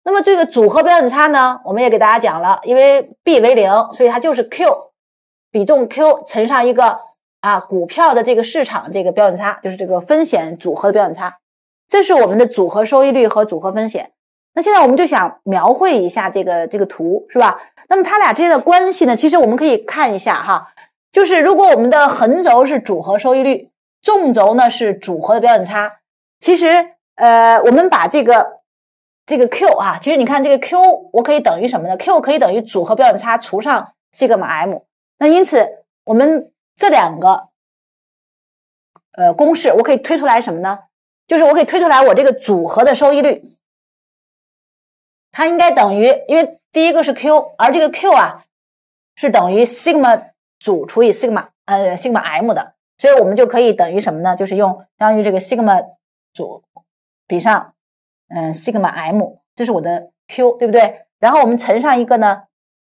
Speaker 1: 那么这个组合标准差呢，我们也给大家讲了，因为 B 为零，所以它就是 Q 比重 Q 乘上一个啊股票的这个市场这个标准差，就是这个风险组合的标准差。这是我们的组合收益率和组合风险。那现在我们就想描绘一下这个这个图，是吧？那么它俩之间的关系呢，其实我们可以看一下哈，就是如果我们的横轴是组合收益率，纵轴呢是组合的标准差，其实呃我们把这个这个 Q 啊，其实你看这个 Q 我可以等于什么呢？ Q 可以等于组合标准差除上西格玛 M。那因此我们这两个呃公式我可以推出来什么呢？就是我可以推出来我这个组合的收益率，它应该等于，因为第一个是 Q， 而这个 Q 啊是等于 sigma 组除以 sigma 呃 sigma M 的，所以我们就可以等于什么呢？就是用相当于这个 sigma 组比上嗯 sigma M， 这是我的 Q， 对不对？然后我们乘上一个呢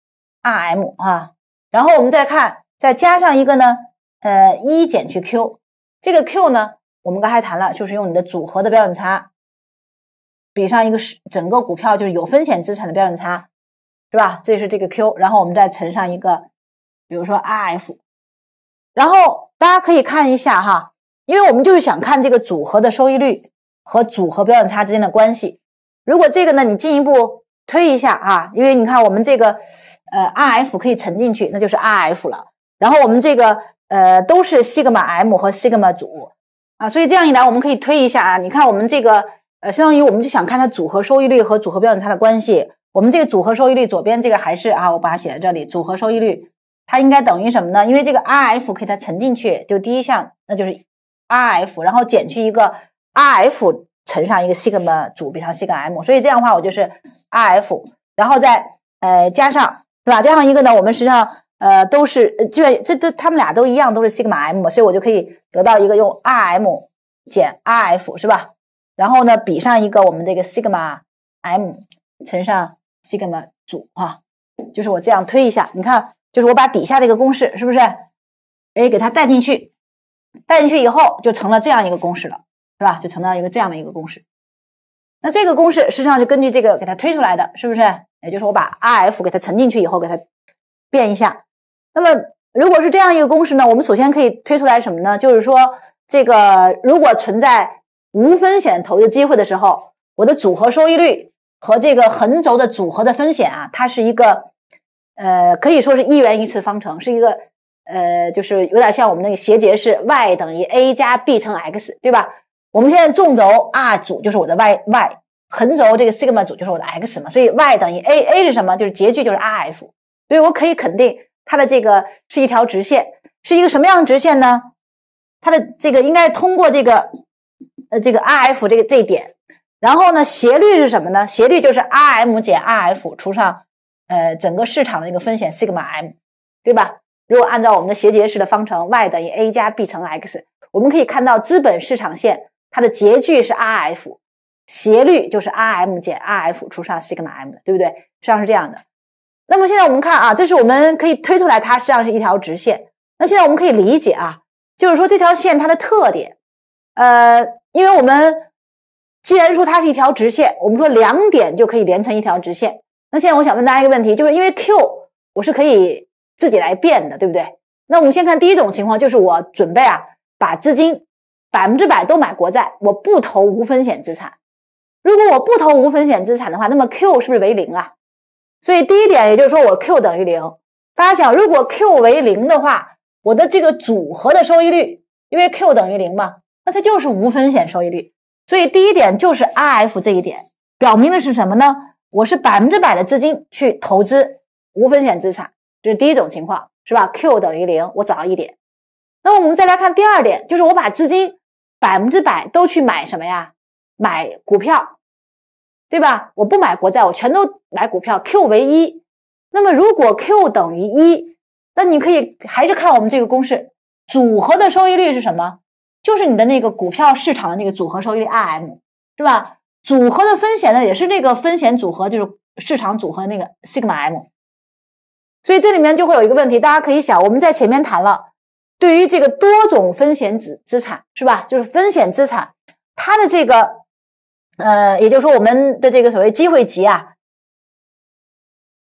Speaker 1: R M 啊，然后我们再看再加上一个呢呃一减去 Q， 这个 Q 呢我们刚才谈了，就是用你的组合的标准差比上一个整个股票就是有风险资产的标准差，是吧？这是这个 Q， 然后我们再乘上一个比如说 R F， 然后大家可以看一下哈，因为我们就是想看这个组合的收益率和组合标准差之间的关系。如果这个呢你进一步推一下啊，因为你看我们这个呃 R F 可以乘进去，那就是 R F 了，然后我们这个呃都是西格玛 M 和西格玛组啊，所以这样一来我们可以推一下啊，你看我们这个呃相当于我们就想看它组合收益率和组合标准差的关系。我们这个组合收益率左边这个还是啊，我把它写在这里，组合收益率它应该等于什么呢？因为这个 R F 可以它乘进去，就第一项那就是 R F， 然后减去一个 R F 乘上一个 sigma 组比上 sigma M， 所以这样的话我就是 R F， 然后再呃加上是吧？加上一个呢，我们实际上呃都是这这这他们俩都一样，都是 sigma M， 所以我就可以得到一个用 R M 减 R F 是吧？然后呢比上一个我们这个 sigma M 乘上 sigma 组啊，就是我这样推一下，你看就是我把底下这个公式是不是哎给它带进去，带进去以后就成了这样一个公式了，是吧？就成了一个这样的一个公式。那这个公式实际上就根据这个给它推出来的，是不是？也就是我把 R F 给它乘进去以后给它变一下。那么如果是这样一个公式呢，我们首先可以推出来什么呢？就是说这个如果存在无风险投资机会的时候，我的组合收益率和这个横轴的组合的风险啊，它是一个呃可以说是一元一次方程，是一个呃就是有点像我们那个斜截式 y 等于 a 加 b 乘 x， 对吧？我们现在纵轴 R 组就是我的 y y， 横轴这个 sigma 组就是我的 x 嘛，所以 y 等于 a a 是什么？就是截距就是 R F， 所以我可以肯定它的这个是一条直线，是一个什么样的直线呢？它的这个应该通过这个呃这个 R F 这个这一点，然后呢斜率是什么呢？斜率就是 R M 减 R F 除上呃整个市场的一个风险 sigma M， 对吧？如果按照我们的斜截式的方程 y 等于 a 加 b 乘 x， 我们可以看到资本市场线它的截距是 R F， 斜率就是 R M 减 R F 除上 sigma M 的，对不对？实际上是这样的。那么现在我们看啊，这是我们可以推出来它实际上是一条直线。那现在我们可以理解啊，就是说这条线它的特点，呃，因为我们既然说它是一条直线，我们说两点就可以连成一条直线。那现在我想问大家一个问题，就是因为 Q 我是可以自己来变的，对不对？那我们先看第一种情况，就是我准备啊把资金百分之百都买国债，我不投无风险资产。如果我不投无风险资产的话，那么 Q 是不是为零啊？所以第一点，也就是说我 Q 等于零。大家想，如果 Q 为零的话，我的这个组合的收益率，因为 Q 等于零嘛，那它就是无风险收益率。所以第一点就是 R F 这一点，表明的是什么呢？我是百分之百的资金去投资无风险资产，这是第一种情况，是吧 ？Q 等于零，我找到一点。那么我们再来看第二点，就是我把资金百分之百都去买什么呀？买股票，对吧？我不买国债，我全都买股票 ，Q 为一。那么如果 Q 等于一，那你可以还是看我们这个公式，组合的收益率是什么？就是你的那个股票市场的那个组合收益率 R M， 是吧？组合的风险呢，也是那个风险组合，就是市场组合那个 sigma M。所以这里面就会有一个问题，大家可以想，我们在前面谈了，对于这个多种风险资资产，是吧？就是风险资产，它的这个呃，也就是说我们的这个所谓机会集啊，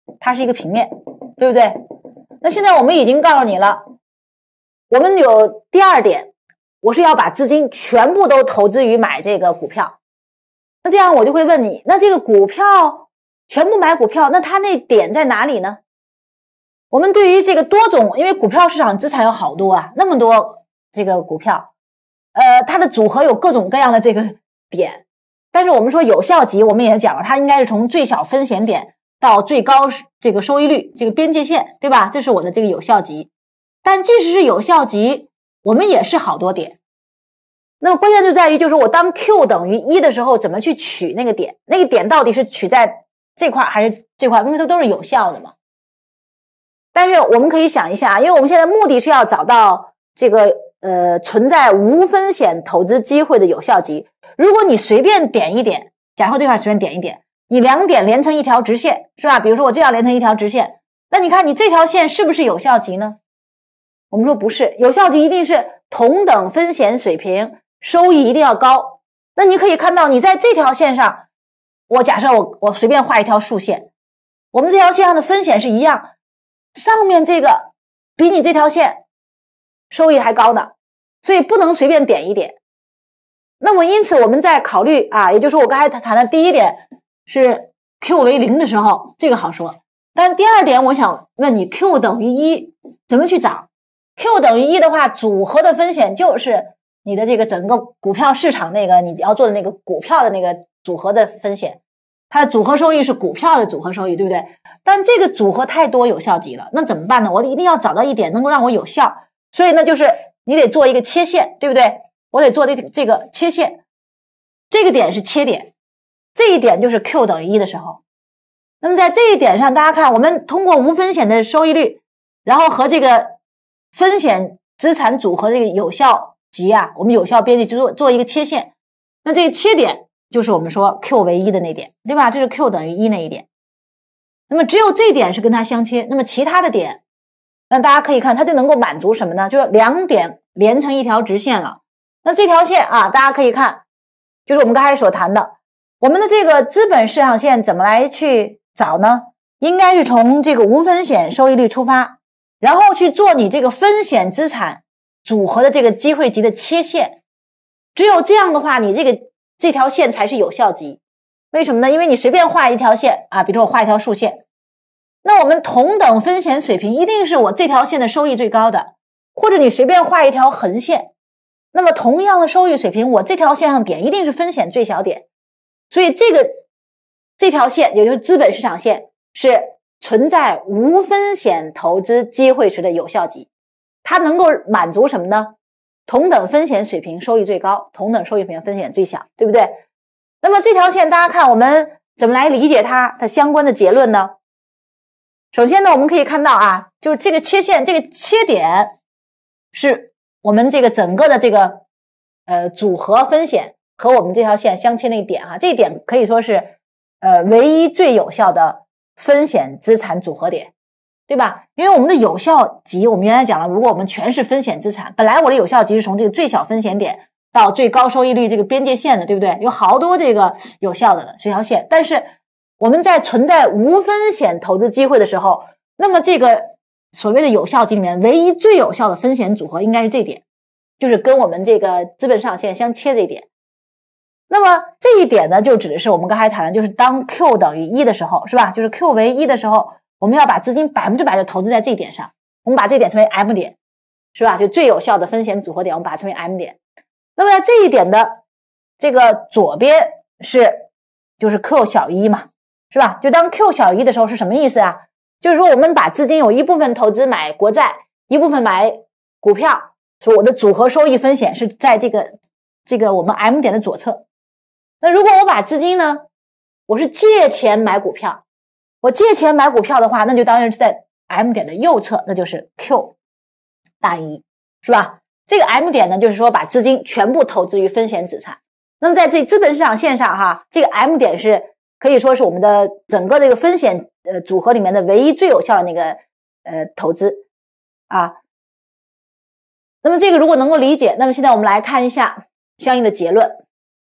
Speaker 1: 它是一个平面，对不对？那现在我们已经告诉你了，我们有第二点，我是要把资金全部都投资于买这个股票。那这样我就会问你，那这个股票全部买股票，那它那点在哪里呢？我们对于这个多种，因为股票市场资产有好多啊，那么多这个股票，呃，它的组合有各种各样的这个点。但是我们说有效级，我们也讲了，它应该是从最小风险点到最高这个收益率这个边界线，对吧？这是我的这个有效级。但即使是有效级，我们也是好多点。那么关键就在于，就是我当 Q 等于一的时候，怎么去取那个点？那个点到底是取在这块还是这块？因为它都是有效的嘛。但是我们可以想一下，因为我们现在目的是要找到这个呃存在无风险投资机会的有效级。如果你随便点一点，假如说这块随便点一点，你两点连成一条直线，是吧？比如说我这样连成一条直线，那你看你这条线是不是有效级呢？我们说不是，有效级一定是同等风险水平，收益一定要高。那你可以看到，你在这条线上，我假设我我随便画一条竖线，我们这条线上的风险是一样，上面这个比你这条线收益还高的，所以不能随便点一点。那么因此我们在考虑啊，也就是说我刚才谈的第一点是 Q 为零的时候，这个好说。但第二点我想问你 Q 等于一怎么去找？ Q 等于一的话，组合的风险就是你的这个整个股票市场那个你要做的那个股票的那个组合的风险，它的组合收益是股票的组合收益，对不对？但这个组合太多有效级了，那怎么办呢？我一定要找到一点能够让我有效，所以呢就是你得做一个切线，对不对？我得做这这个切线，这个点是切点，这一点就是 Q 等于一的时候。那么在这一点上，大家看，我们通过无风险的收益率，然后和这个风险资产组合这个有效级啊，我们有效边际就做做一个切线。那这个切点就是我们说 Q 为一的那点，对吧？这是 Q 等于一那一点。那么只有这一点是跟它相切，那么其他的点，那大家可以看，它就能够满足什么呢？就是两点连成一条直线了。那这条线啊，大家可以看，就是我们刚才所谈的，我们的这个资本市场线怎么来去找呢？应该是从这个无风险收益率出发，然后去做你这个风险资产组合的这个机会级的切线。只有这样的话，你这个这条线才是有效级。为什么呢？因为你随便画一条线啊，比如说我画一条竖线，那我们同等风险水平一定是我这条线的收益最高的，或者你随便画一条横线，那么同样的收益水平，我这条线上点一定是风险最小点。所以这个这条线也就是资本市场线是存在无风险投资机会时的有效级，它能够满足什么呢？同等风险水平收益最高，同等收益水平风险最小，对不对？那么这条线大家看我们怎么来理解它的相关的结论呢？首先呢，我们可以看到啊，就是这个切线，这个切点是我们这个整个的这个呃组合风险和我们这条线相切那一点啊，这一点可以说是呃唯一最有效的风险资产组合点，对吧？因为我们的有效级，我们原来讲了，如果我们全是风险资产，本来我的有效级是从这个最小风险点到最高收益率这个边界线的，对不对？有好多这个有效的这条线，但是我们在存在无风险投资机会的时候，那么这个所谓的有效级里面唯一最有效的风险组合应该是这点，就是跟我们这个资本市场线相切这一点。那么这一点呢，就指的是我们刚才谈的，就是当 Q 等于一的时候，是吧？就是 Q 为一的时候，我们要把资金百分之百的投资在这一点上，我们把这一点称为 M 点，是吧？就最有效的风险组合点，我们把它称为 M 点。那么在这一点的这个左边是就是 Q 小于一嘛，是吧？就当 Q 小于一的时候是什么意思啊？就是说我们把资金有一部分投资买国债，一部分买股票，所以我的组合收益风险是在这个这个我们 M 点的左侧。那如果我把资金呢，我是借钱买股票，我借钱买股票的话，那就当然是在 M 点的右侧，那就是 Q 大于一，是吧？这个 M 点呢，就是说把资金全部投资于风险资产。那么在这资本市场线上哈，这个 M 点是可以说是我们的整个这个风险呃组合里面的唯一最有效的那个呃投资啊。那么这个如果能够理解，那么现在我们来看一下相应的结论。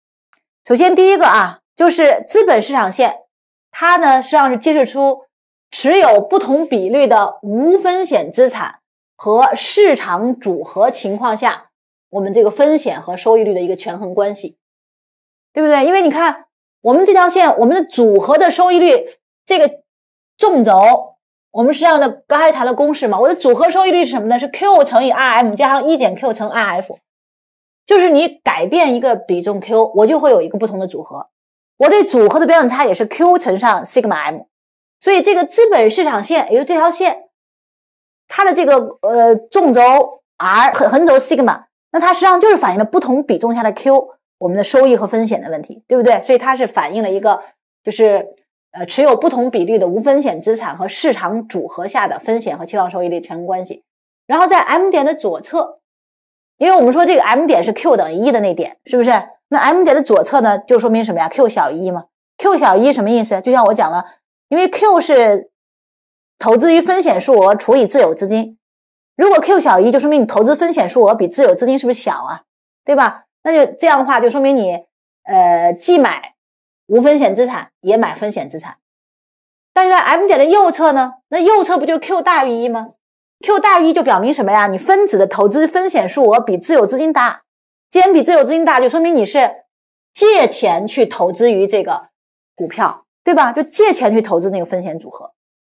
Speaker 1: 首先第一个啊，就是资本市场线，它呢实际上是揭示出持有不同比率的无风险资产和市场组合情况下，我们这个风险和收益率的一个权衡关系，对不对？因为你看我们这条线，我们的组合的收益率这个纵轴，我们实际上的刚才谈了公式嘛，我的组合收益率是什么呢？是 Q 乘以 R M 加上一减 Q 乘 R F， 就是你改变一个比重 Q， 我就会有一个不同的组合，我这组合的标准差也是 Q 乘上 sigma M， 所以这个资本市场线，也就是这条线，它的这个呃纵轴 R 横轴 sigma， 那它实际上就是反映了不同比重下的 Q， 我们的收益和风险的问题，对不对？所以它是反映了一个就是呃持有不同比率的无风险资产和市场组合下的风险和期望收益率权衡关系。然后在 M 点的左侧，因为我们说这个 M 点是 Q 等于一的那点，是不是？那 M 点的左侧呢，就说明什么呀？ Q 小于一嘛。 Q 小于一什么意思？就像我讲了，因为 Q 是投资于风险数额除以自有资金，如果 Q 小于一，就说明你投资风险数额比自有资金是不是小啊？对吧？那就这样的话，就说明你呃既买无风险资产也买风险资产。但是在 M 点的右侧呢，那右侧不就是 Q 大于一吗？ Q 大于一就表明什么呀？你分子的投资风险数额比自有资金大，既然比自有资金大，就说明你是借钱去投资于这个股票，对吧？就借钱去投资那个风险组合。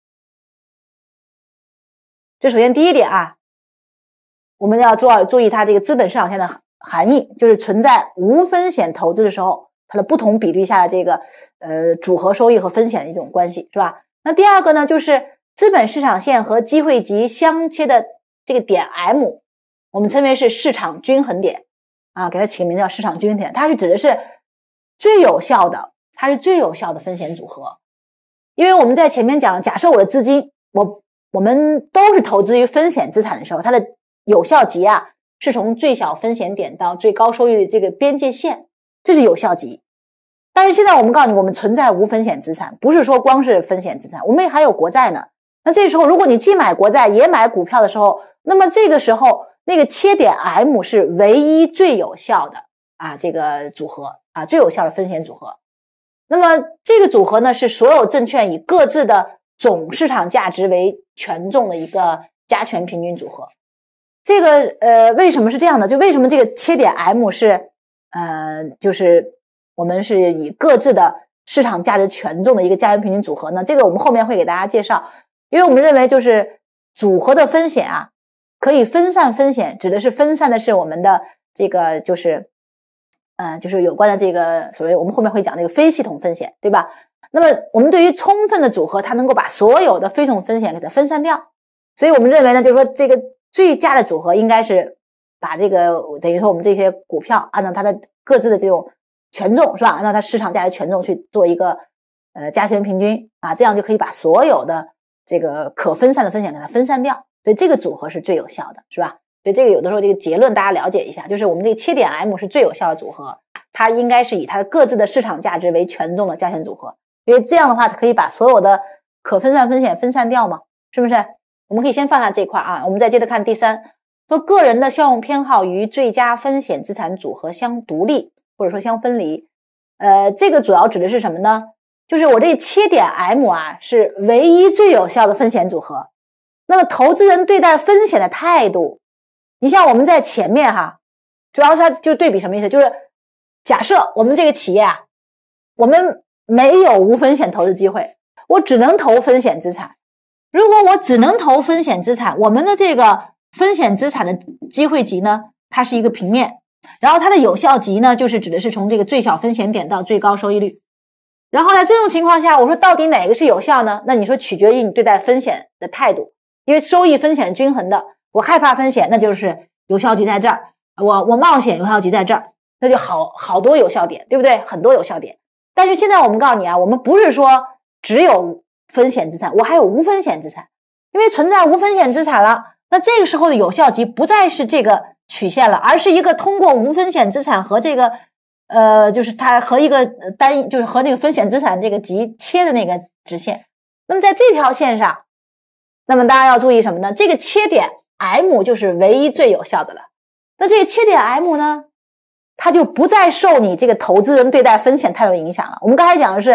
Speaker 1: 这首先第一点啊，我们要注注意它这个资本市场线的含义，就是存在无风险投资的时候，它的不同比率下的这个呃组合收益和风险的一种关系，是吧？那第二个呢，就是资本市场线和机会极相切的这个点 M， 我们称为是市场均衡点啊，给它起个名字叫市场均衡点，它是指的是最有效的，它是最有效的风险组合。因为我们在前面讲了，假设我的资金我我们都是投资于风险资产的时候，它的有效极啊是从最小风险点到最高收益率这个边界线，这是有效极。但是现在我们告诉你，我们存在无风险资产，不是说光是风险资产，我们还有国债呢。那这时候如果你既买国债也买股票的时候，那么这个时候那个切点 M 是唯一最有效的啊这个组合啊最有效的风险组合。那么这个组合呢，是所有证券以各自的总市场价值为权重的一个加权平均组合。这个呃为什么是这样的？就为什么这个切点 M 是呃就是我们是以各自的市场价值权重的一个加权平均组合呢？这个我们后面会给大家介绍。因为我们认为就是组合的风险啊，可以分散风险，指的是分散的是我们的这个就是呃就是有关的这个所谓我们后面会讲这个非系统风险，对吧？那么我们对于充分的组合，它能够把所有的非系统风险给它分散掉。所以我们认为呢，就是说这个最佳的组合应该是把这个等于说我们这些股票按照它的各自的这种权重，是吧？按照它市场价值权重去做一个呃加权平均啊，这样就可以把所有的这个可分散的风险给它分散掉，所以这个组合是最有效的，是吧？所以这个有的时候这个结论大家了解一下，就是我们这个切点 M 是最有效的组合，它应该是以它各自的市场价值为权重的加权组合，因为这样的话可以把所有的可分散风险分散掉嘛，是不是？我们可以先放下这块啊，我们再接着看第三，说个人的效用偏好与最佳风险资产组合相独立或者说相分离。呃，这个主要指的是什么呢？就是我这切点 M 啊，是唯一最有效的风险组合。那么投资人对待风险的态度，你像我们在前面哈，主要是它就对比什么意思？就是假设我们这个企业啊，我们没有无风险投资机会，我只能投风险资产。如果我只能投风险资产，我们的这个风险资产的机会极呢，它是一个平面，然后它的有效极呢，就是指的是从这个最小风险点到最高收益率。然后在这种情况下，我说到底哪个是有效呢？那你说取决于你对待风险的态度，因为收益风险是均衡的。我害怕风险，那就是有效极在这儿；我我冒险，有效极在这儿，那就好好多有效点，对不对？很多有效点。但是现在我们告诉你啊，我们不是说只有风险资产，我还有无风险资产，因为存在无风险资产了，那这个时候的有效极不再是这个曲线了，而是一个通过无风险资产和这个呃，就是它和一个单，就是和那个风险资产这个极切的那个直线。那么在这条线上，那么大家要注意什么呢？这个切点 M 就是唯一最有效的了。那这个切点 M 呢，它就不再受你这个投资人对待风险态度影响了。我们刚才讲的是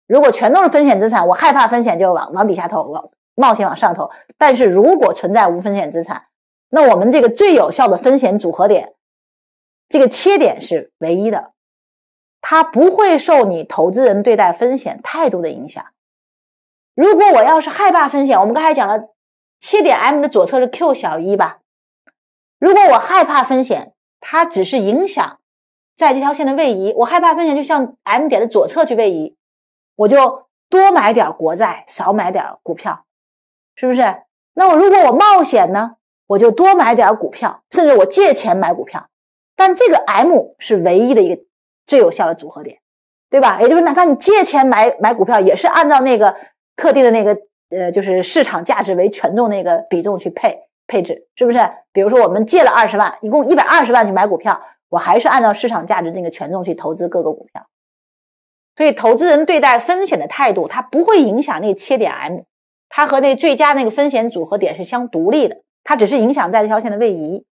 Speaker 1: 如果全都是风险资产，我害怕风险就往往底下投，往冒险往上投。但是如果存在无风险资产，那我们这个最有效的风险组合点，这个切点是唯一的，它不会受你投资人对待风险态度的影响。如果我要是害怕风险，我们刚才讲了切点 M 的左侧是 Q 小于一吧，如果我害怕风险，它只是影响在这条线的位移，我害怕风险就向 M 点的左侧去位移，我就多买点国债，少买点股票，是不是？那我如果我冒险呢，我就多买点股票，甚至我借钱买股票。但这个 M 是唯一的一个最有效的组合点，对吧？也就是哪怕你借钱买买股票，也是按照那个特定的那个呃，就是市场价值为权重那个比重去配配置，是不是？比如说我们借了二十万，一共一百二十万去买股票，我还是按照市场价值这个权重去投资各个股票。所以投资人对待风险的态度，它不会影响那个切点 M， 它和那最佳那个风险组合点是相独立的，它只是影响在这条线的位移。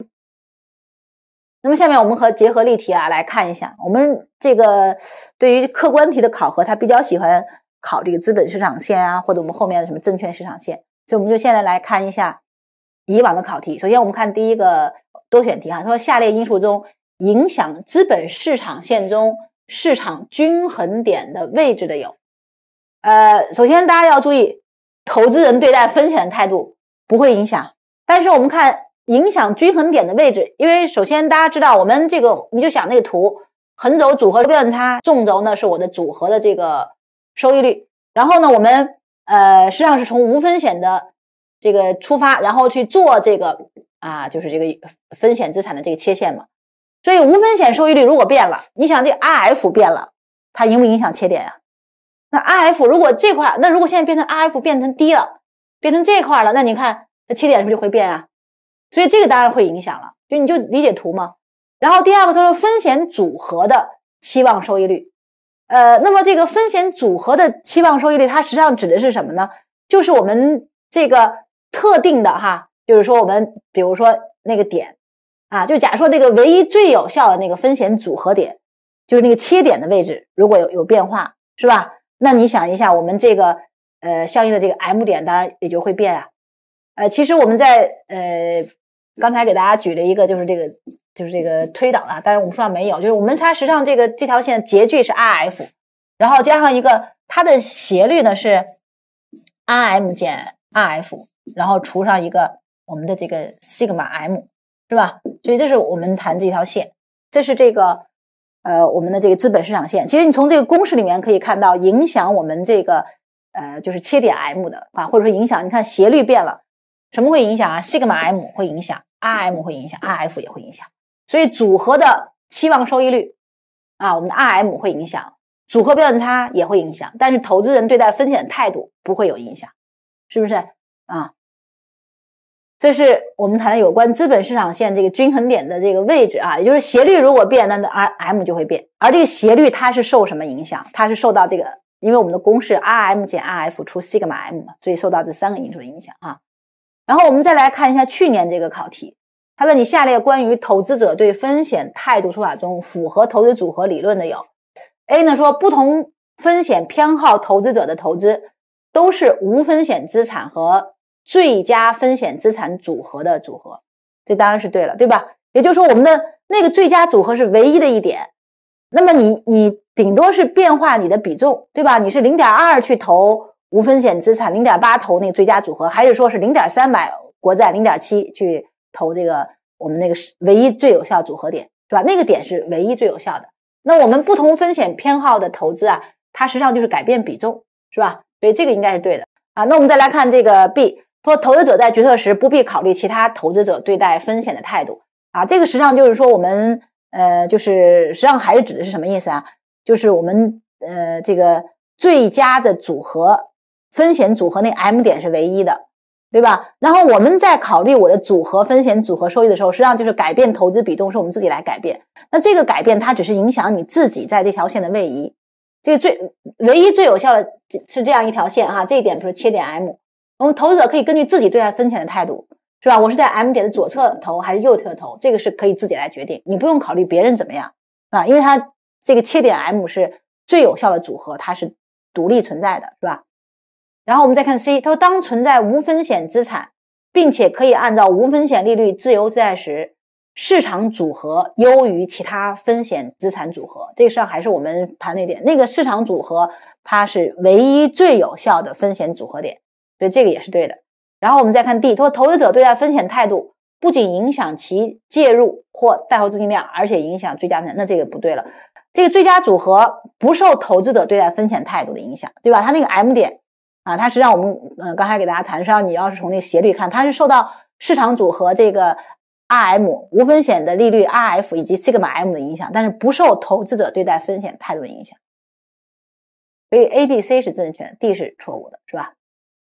Speaker 1: 那么下面我们和结合例题啊来看一下，我们这个对于客观题的考核，它比较喜欢考这个资本市场线啊，或者我们后面的什么证券市场线，所以我们就现在来看一下以往的考题。首先我们看第一个多选题啊，它说下列因素中影响资本市场线中市场均衡点的位置的有，呃，首先大家要注意，投资人对待风险的态度不会影响，但是我们看影响均衡点的位置，因为首先大家知道我们这个，你就想那个图，横轴组合标准差，纵轴呢是我的组合的这个收益率，然后呢我们呃实际上是从无风险的这个出发，然后去做这个啊就是这个风险资产的这个切线嘛。所以无风险收益率如果变了，你想这个 R F 变了，它影不影响切点啊？那 R F 如果这块，那如果现在变成 R F 变成低了，变成这块了，那你看那切点是不是就会变啊？所以这个当然会影响了，就你就理解图嘛。然后第二个他说风险组合的期望收益率，呃，那么这个风险组合的期望收益率，它实际上指的是什么呢？就是我们这个特定的哈，就是说我们比如说那个点啊，就假如说这个唯一最有效的那个风险组合点，就是那个切点的位置，如果有有变化，是吧？那你想一下，我们这个呃相应的这个 M 点，当然也就会变啊。呃，其实我们在呃刚才给大家举了一个，就是这个就是这个推导啊，但是我们书上没有，就是我们它实际上这个这条线截距是 R F， 然后加上一个它的斜率呢是 R M 减 R F， 然后除上一个我们的这个 sigma M， 是吧？所以这是我们谈这条线，这是这个呃我们的这个资本市场线。其实你从这个公式里面可以看到，影响我们这个呃就是切点 M 的啊，或者说影响，你看斜率变了。什么会影响啊 ？sigma M 会影响 ，R M 会影响 ，R F 也会影响。所以组合的期望收益率啊，我们的 R M 会影响，组合标准差也会影响，但是投资人对待风险的态度不会有影响，是不是啊？这是我们谈的有关资本市场线这个均衡点的这个位置啊，也就是斜率如果变，那 R M 就会变，而这个斜率它是受什么影响？它是受到这个，因为我们的公式 R M 减 R F 除 sigma M 嘛，所以受到这三个因素的影响啊。然后我们再来看一下去年这个考题，他问你下列关于投资者对风险态度说法中符合投资组合理论的有 A 呢，说不同风险偏好投资者的投资都是无风险资产和最佳风险资产组合的组合，这当然是对了，对吧？也就是说我们的那个最佳组合是唯一的一点，那么你你顶多是变化你的比重，对吧？你是 零点二 去投无风险资产 零点八 投那个最佳组合，还是说是 零点三 买国债 零点七 去投这个我们那个唯一最有效组合点，是吧？那个点是唯一最有效的。那我们不同风险偏好的投资啊，它实际上就是改变比重，是吧？所以这个应该是对的啊。那我们再来看这个 B， 说投资者在决策时不必考虑其他投资者对待风险的态度啊。这个实际上就是说我们呃，就是实际上还是指的是什么意思啊？就是我们呃这个最佳的组合。风险组合那 M 点是唯一的，对吧？然后我们在考虑我的组合风险组合收益的时候，实际上就是改变投资比重是我们自己来改变。那这个改变它只是影响你自己在这条线的位移。这个最唯一最有效的是这样一条线哈，这一点不是切点 M。我们投资者可以根据自己对待风险的态度，是吧？我是在 M 点的左侧投还是右侧投，这个是可以自己来决定，你不用考虑别人怎么样啊，因为它这个切点 M 是最有效的组合，它是独立存在的，是吧？然后我们再看 C， 他说当存在无风险资产，并且可以按照无风险利率自由自在时，市场组合优于其他风险资产组合。这个实际上还是我们谈那点，那个市场组合它是唯一最有效的风险组合点，所以这个也是对的。然后我们再看 D， 他说投资者对待风险态度不仅影响其介入或带后资金量，而且影响最佳风险。那这个不对了，这个最佳组合不受投资者对待风险态度的影响，对吧？它那个 M 点啊，它实际上我们嗯、呃、刚才给大家谈，实际上你要是从那个斜率看，它是受到市场组合这个 R M 无风险的利率 R F 以及 Sigma M 的影响，但是不受投资者对待风险态度的影响。所以 A、B、C 是正确的 ，D 是错误的，是吧？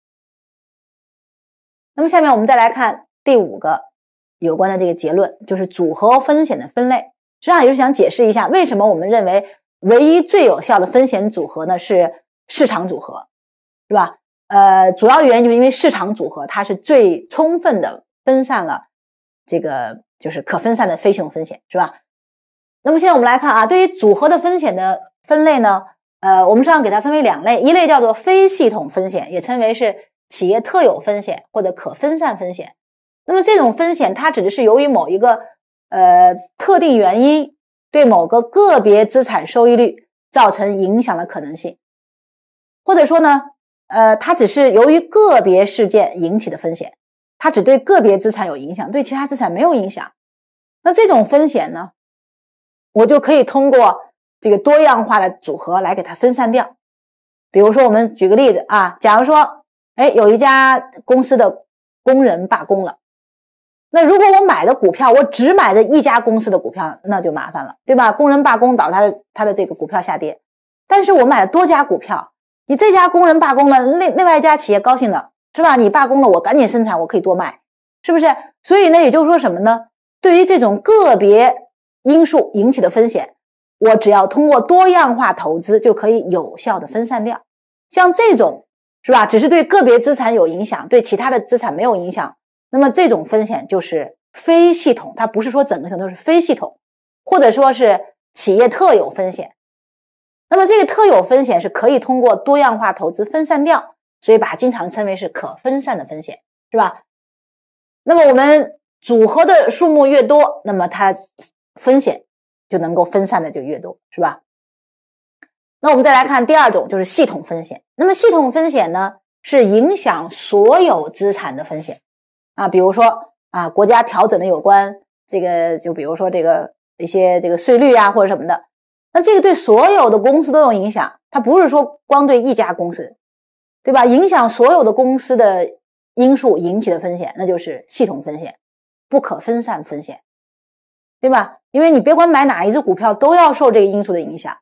Speaker 1: 那么下面我们再来看第五个有关的这个结论，就是组合风险的分类。实际上也是想解释一下为什么我们认为唯一最有效的风险组合呢是市场组合，是吧？呃，主要原因就是因为市场组合它是最充分的分散了这个就是可分散的非系统风险，是吧？那么现在我们来看啊，对于组合的风险的分类呢，呃，我们实际上给它分为两类，一类叫做非系统风险，也称为是企业特有风险或者可分散风险。那么这种风险它指的是由于某一个呃特定原因对某个个别资产收益率造成影响的可能性，或者说呢呃它只是由于个别事件引起的风险，它只对个别资产有影响，对其他资产没有影响。那这种风险呢，我就可以通过这个多样化的组合来给它分散掉。比如说我们举个例子啊，假如说哎，有一家公司的工人罢工了，那如果我买的股票我只买的一家公司的股票，那就麻烦了，对吧？工人罢工导致他的他的这个股票下跌，但是我买了多家股票，你这家工人罢工了，另另外一家企业高兴了，是吧？你罢工了，我赶紧生产，我可以多卖，是不是？所以呢，也就是说什么呢？对于这种个别因素引起的风险，我只要通过多样化投资就可以有效的分散掉。像这种是吧，只是对个别资产有影响，对其他的资产没有影响，那么这种风险就是非系统，它不是说整个层都是非系统，或者说是企业特有风险。那么这个特有风险是可以通过多样化投资分散掉，所以把它经常称为是可分散的风险，是吧？那么我们组合的数目越多，那么它风险就能够分散的就越多，是吧？那我们再来看第二种，就是系统风险。那么系统风险呢，是影响所有资产的风险啊，比如说啊，国家调整的有关这个，就比如说这个一些这个税率啊或者什么的，那这个对所有的公司都有影响，它不是说光对一家公司，对吧？影响所有的公司的因素引起的风险，那就是系统风险，不可分散风险，对吧？因为你别管买哪一只股票都要受这个因素的影响。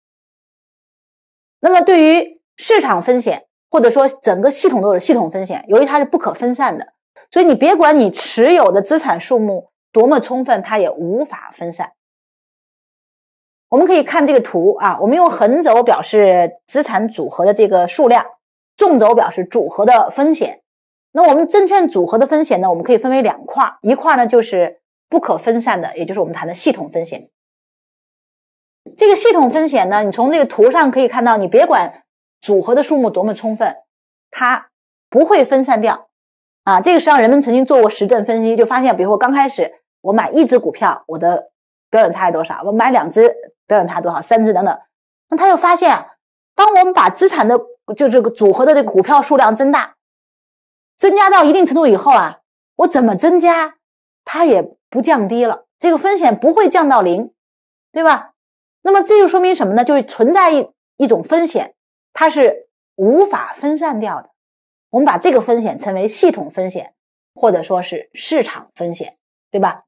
Speaker 1: 那么对于市场风险或者说整个系统都有系统风险，由于它是不可分散的，所以你别管你持有的资产数目多么充分，它也无法分散。我们可以看这个图啊，我们用横轴表示资产组合的这个数量，纵轴表示组合的风险。那我们证券组合的风险呢，我们可以分为两块，一块呢就是不可分散的，也就是我们谈的系统风险。这个系统风险呢，你从这个图上可以看到，你别管组合的数目多么充分，它不会分散掉啊。这个实际上人们曾经做过实证分析，就发现，比如说刚开始我买一只股票，我的标准差是多少？我买两只标准差多少？三只等等。那他就发现，当我们把资产的就这个组合的这个股票数量增大，增加到一定程度以后啊，我怎么增加，它也不降低了，这个风险不会降到零，对吧？那么这就说明什么呢？就是存在一一种风险，它是无法分散掉的。我们把这个风险称为系统风险，或者说是市场风险，对吧？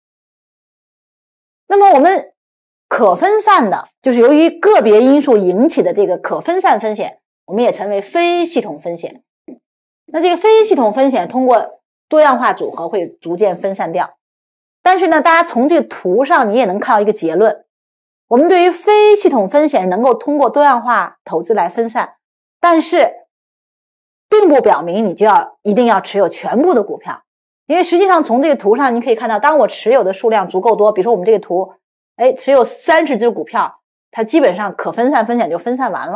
Speaker 1: 那么我们可分散的，就是由于个别因素引起的这个可分散风险，我们也称为非系统风险。那这个非系统风险通过多样化组合会逐渐分散掉。但是呢，大家从这个图上你也能看到一个结论，我们对于非系统风险能够通过多样化投资来分散，但是并不表明你就要一定要持有全部的股票。因为实际上从这个图上你可以看到，当我持有的数量足够多，比如说我们这个图哎，持有三十只股票，它基本上可分散风险就分散完了，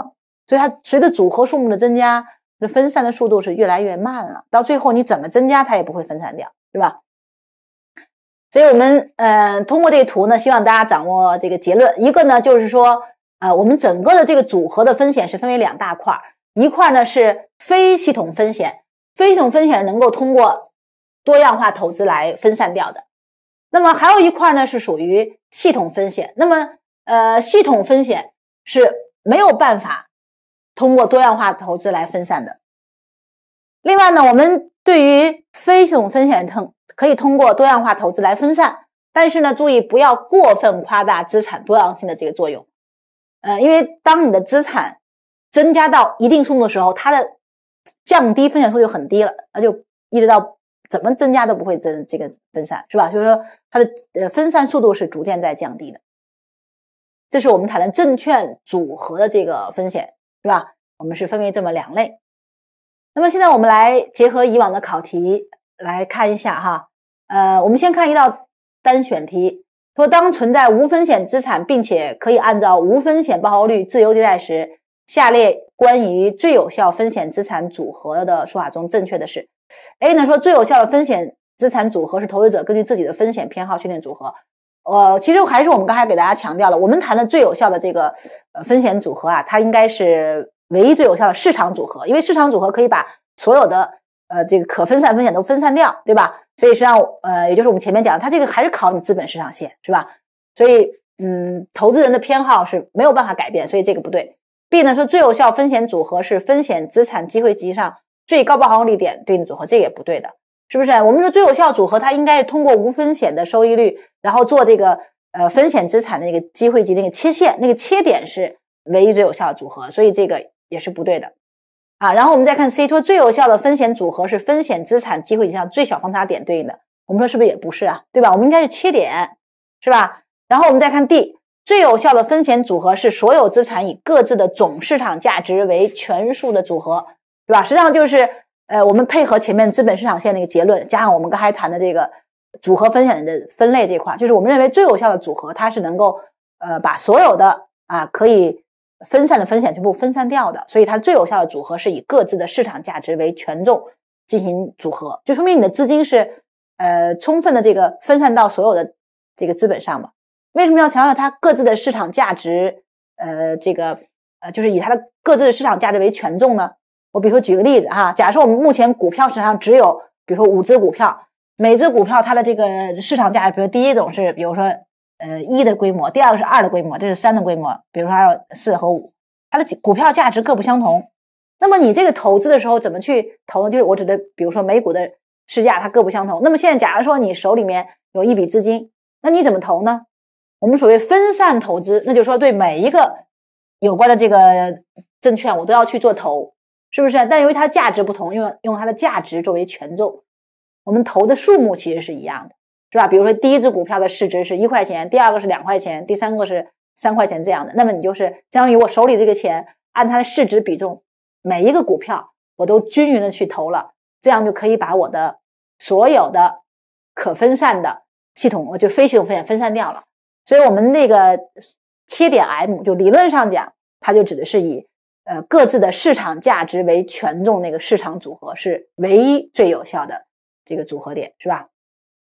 Speaker 1: 所以它随着组合数目的增加，这分散的速度是越来越慢了，到最后你怎么增加它也不会分散掉，是吧？所以我们呃通过这个图呢，希望大家掌握这个结论。一个呢就是说呃我们整个的这个组合的风险是分为两大块，一块呢是非系统风险，非系统风险能够通过多样化投资来分散掉的。那么还有一块呢是属于系统风险，那么呃系统风险是没有办法通过多样化投资来分散的。另外呢，我们对于非系统风险可以通过多样化投资来分散，但是呢，注意不要过分夸大资产多样性的这个作用。呃，因为当你的资产增加到一定数目的时候，它的降低风险速度就很低了，那就一直到怎么增加都不会增这个分散，是吧？就是说它的呃分散速度是逐渐在降低的。这是我们谈的证券组合的这个风险，是吧？我们是分为这么两类。那么现在我们来结合以往的考题来看一下哈。呃，我们先看一道单选题，说当存在无风险资产，并且可以按照无风险报酬率自由借贷时，下列关于最有效风险资产组合的说法中正确的是 A 呢，说最有效的风险资产组合是投资者根据自己的风险偏好确定组合。呃，其实还是我们刚才给大家强调了，我们谈的最有效的这个呃风险组合啊，它应该是唯一最有效的市场组合，因为市场组合可以把所有的呃这个可分散风险都分散掉，对吧？所以实际上呃也就是我们前面讲，它这个还是考你资本市场线，是吧？所以嗯，投资人的偏好是没有办法改变，所以这个不对。B 呢说最有效风险组合是风险资产机会集上最高报酬率点对应组合，这个也不对的，是不是？我们说最有效组合它应该是通过无风险的收益率，然后做这个呃风险资产的那个机会集那个切线，那个切点是唯一最有效的组合，所以这个也是不对的啊。然后我们再看 C 说最有效的风险组合是风险资产机会集上最小方差点对应的，我们说是不是也不是啊？对吧？我们应该是切点，是吧？然后我们再看 D， 最有效的风险组合是所有资产以各自的总市场价值为权数的组合，是吧？实际上就是呃，我们配合前面资本市场线那个结论，加上我们刚才谈的这个组合风险的分类这块，就是我们认为最有效的组合，它是能够呃把所有的啊可以分散的风险全部分散掉的，所以它最有效的组合是以各自的市场价值为权重进行组合，就说明你的资金是呃充分的这个分散到所有的这个资本上嘛。为什么要强调它各自的市场价值？呃，这个呃，就是以它的各自的市场价值为权重呢？我比如说举个例子哈，假设我们目前股票市场上只有，比如说五只股票，每只股票它的这个市场价值，比如第一种是，比如说呃一的规模，第二个是二的规模，这是三的规模，比如说还有四和五，它的股票价值各不相同。那么你这个投资的时候怎么去投呢？就是我指的，比如说美股的市价它各不相同。那么现在假如说你手里面有一笔资金，那你怎么投呢？我们所谓分散投资，那就是说对每一个有关的这个证券我都要去做投，是不是？但由于它价值不同，用用它的价值作为权重，我们投的数目其实是一样的，是吧？比如说第一只股票的市值是一块钱，第二个是两块钱，第三个是三块钱这样的，那么你就是相当于我手里这个钱按它的市值比重，每一个股票我都均匀的去投了，这样就可以把我的所有的可分散的系统，就非系统风险分散掉了。所以我们那个切点 M 就理论上讲，它就指的是以呃各自的市场价值为权重那个市场组合是唯一最有效的这个组合点，是吧？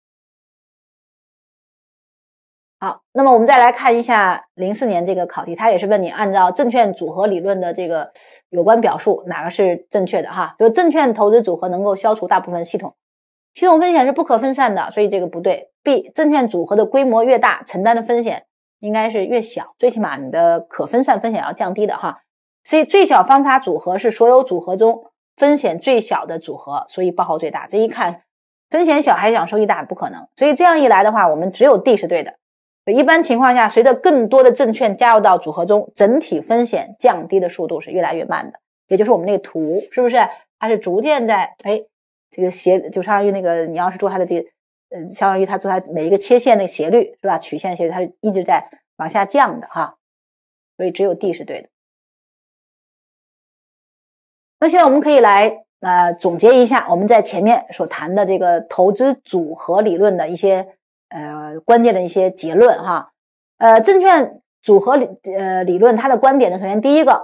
Speaker 1: 好，那么我们再来看一下零四年这个考题，它也是问你按照证券组合理论的这个有关表述哪个是正确的哈？就证券投资组合能够消除大部分系统系统风险是不可分散的，所以这个不对。B 证券组合的规模越大，承担的风险应该是越小，最起码你的可分散风险要降低的哈。C 最小方差组合是所有组合中风险最小的组合，所以报酬最大。这一看风险小还想收益大不可能，所以这样一来的话，我们只有 D 是对的。一般情况下，随着更多的证券加入到组合中，整体风险降低的速度是越来越慢的，也就是我们那个图是不是它是逐渐在哎这个斜，就相当于那个你要是做它的这个呃，相当于它做它每一个切线那个斜率是吧？曲线斜率它是一直在往下降的哈，所以只有 D 是对的。那现在我们可以来呃总结一下我们在前面所谈的这个投资组合理论的一些呃关键的一些结论哈。呃，证券组合理呃理论它的观点呢，首先第一个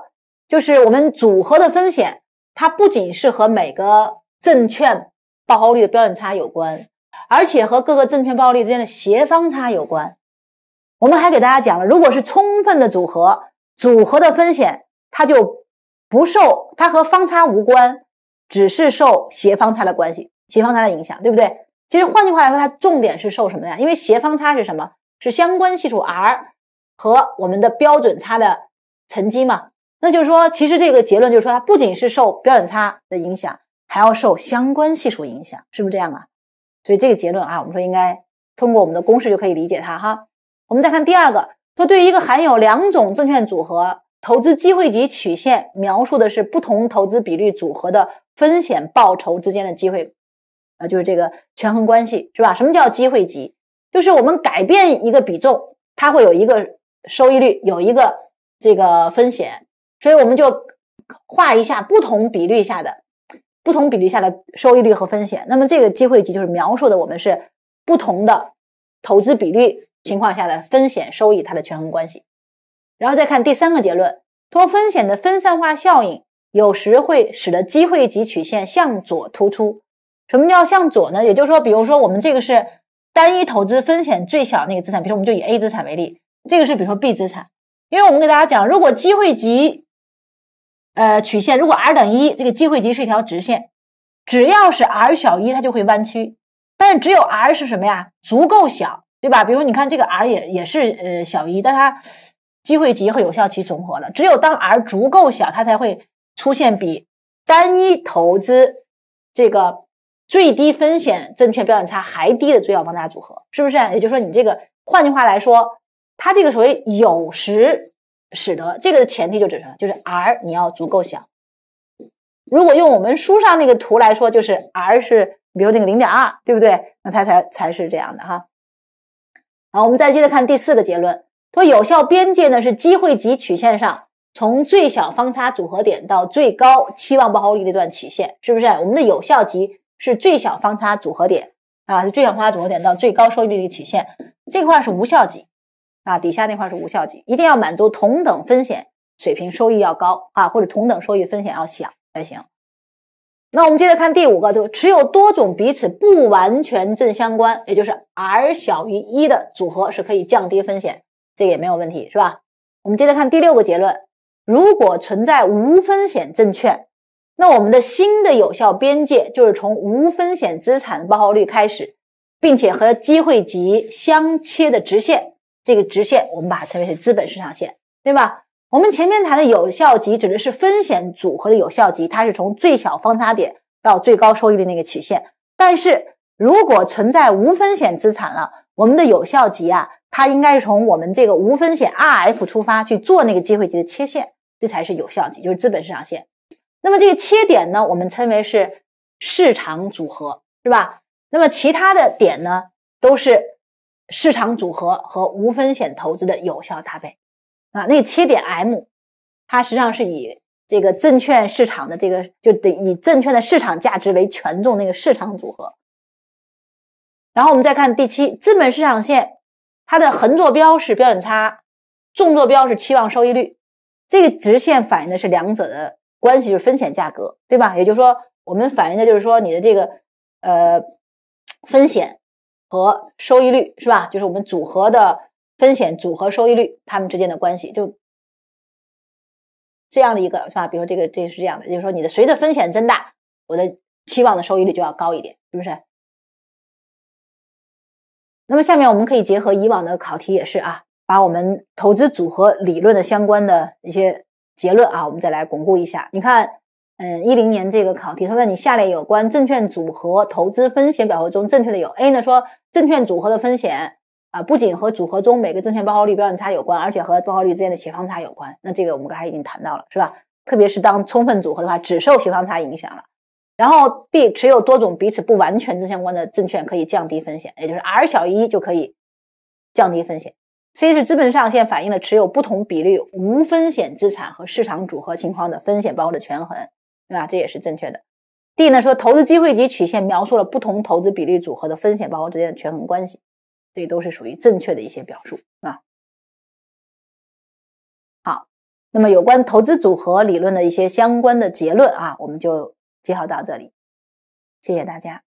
Speaker 1: 就是我们组合的风险，它不仅是和每个证券报酬率的标准差有关，而且和各个证券报酬率之间的协方差有关。我们还给大家讲了，如果是充分的组合，组合的风险它就不受，它和方差无关，只是受协方差的关系，协方差的影响，对不对？其实换句话来说，它重点是受什么呀？因为协方差是什么？是相关系数 R 和我们的标准差的乘积嘛。那就是说，其实这个结论就是说，它不仅是受标准差的影响，还要受相关系数影响，是不是这样啊？所以这个结论啊，我们说应该通过我们的公式就可以理解它哈。我们再看第二个，说对于一个含有两种证券组合，投资机会及曲线描述的是不同投资比率组合的风险报酬之间的机会，呃，就是这个权衡关系，是吧？什么叫机会级？就是我们改变一个比重，它会有一个收益率，有一个这个风险，所以我们就画一下不同比率下的不同比率下的收益率和风险。那么这个机会级就是描述的我们是不同的投资比率情况下的风险收益它的权衡关系。然后再看第三个结论，多风险的分散化效应有时会使得机会级曲线向左突出。什么叫向左呢？也就是说，比如说我们这个是单一投资风险最小那个资产，比如说我们就以 A 资产为例，这个是比如说 B 资产，因为我们给大家讲，如果机会级呃曲线如果 R 等于一，这个机会级是一条直线，只要是 R 小于一它就会弯曲，但是只有 R 是什么呀？足够小，对吧？比如你看这个 R 也也是呃小于一，但它机会级和有效期重合了，只有当 R 足够小，它才会出现比单一投资这个最低风险证券标准差还低的最小方差组合，是不是？也就是说，你这个换句话来说，它这个所谓有时使得，这个的前提就指什么？就是 R 你要足够小。如果用我们书上那个图来说，就是 R 是比如那个 零点二， 对不对？那它才才是这样的哈。好，我们再接着看第四个结论，说有效边界呢是机会级曲线上从最小方差组合点到最高期望报酬率的一段曲线，是不是？我们的有效级是最小方差组合点啊，是最小方差组合点到最高收益率的一个曲线，这块是无效级啊，底下那块是无效级，一定要满足同等风险水平收益要高啊，或者同等收益风险要小才行。那我们接着看第五个，就持有多种彼此不完全正相关，也就是 R 小于一的组合是可以降低风险，这个也没有问题，是吧？我们接着看第六个结论，如果存在无风险证券，那我们的新的有效边界就是从无风险资产的报酬率开始，并且和机会级相切的直线，这个直线我们把它称为是资本市场线，对吧？我们前面谈的有效级指的是风险组合的有效级，它是从最小方差点到最高收益率那个曲线。但是如果存在无风险资产了，我们的有效级啊，它应该是从我们这个无风险 R F 出发去做那个机会级的切线，这才是有效级，就是资本市场线。那么这个切点呢，我们称为是市场组合，是吧？那么其他的点呢，都是市场组合和无风险投资的有效搭配啊。那个切点 M， 它实际上是以这个证券市场的这个，就得以证券的市场价值为权重那个市场组合。然后我们再看第七，资本市场线，它的横坐标是标准差，纵坐标是期望收益率，这个直线反映的是两者的关系，就是风险价格，对吧？也就是说，我们反映的就是说你的这个呃风险和收益率，是吧？就是我们组合的风险组合收益率它们之间的关系，就这样的一个，是吧？比如说这个这是这样的，就是说你的随着风险增大，我的期望的收益率就要高一点，是不是？那么下面我们可以结合以往的考题也是啊，把我们投资组合理论的相关的一些结论啊，我们再来巩固一下。你看，嗯，一零年这个考题，他问你下列有关证券组合投资风险表格中正确的有 A 呢，说证券组合的风险啊，不仅和组合中每个证券报酬率标准差有关，而且和报酬率之间的协方差有关。那这个我们刚才已经谈到了，是吧？特别是当充分组合的话，只受协方差影响了。然后 B 持有多种彼此不完全正相关的证券可以降低风险，也就是 R 小于一就可以降低风险。C 是资本上限反映了持有不同比率无风险资产和市场组合情况的风险报酬的权衡，对吧？这也是正确的。D 呢说投资机会及曲线描述了不同投资比率组合的风险报酬之间的权衡关系，这都是属于正确的一些表述啊。好， 那么有关投资组合理论的一些相关的结论啊，我们就介绍到这里，谢谢大家。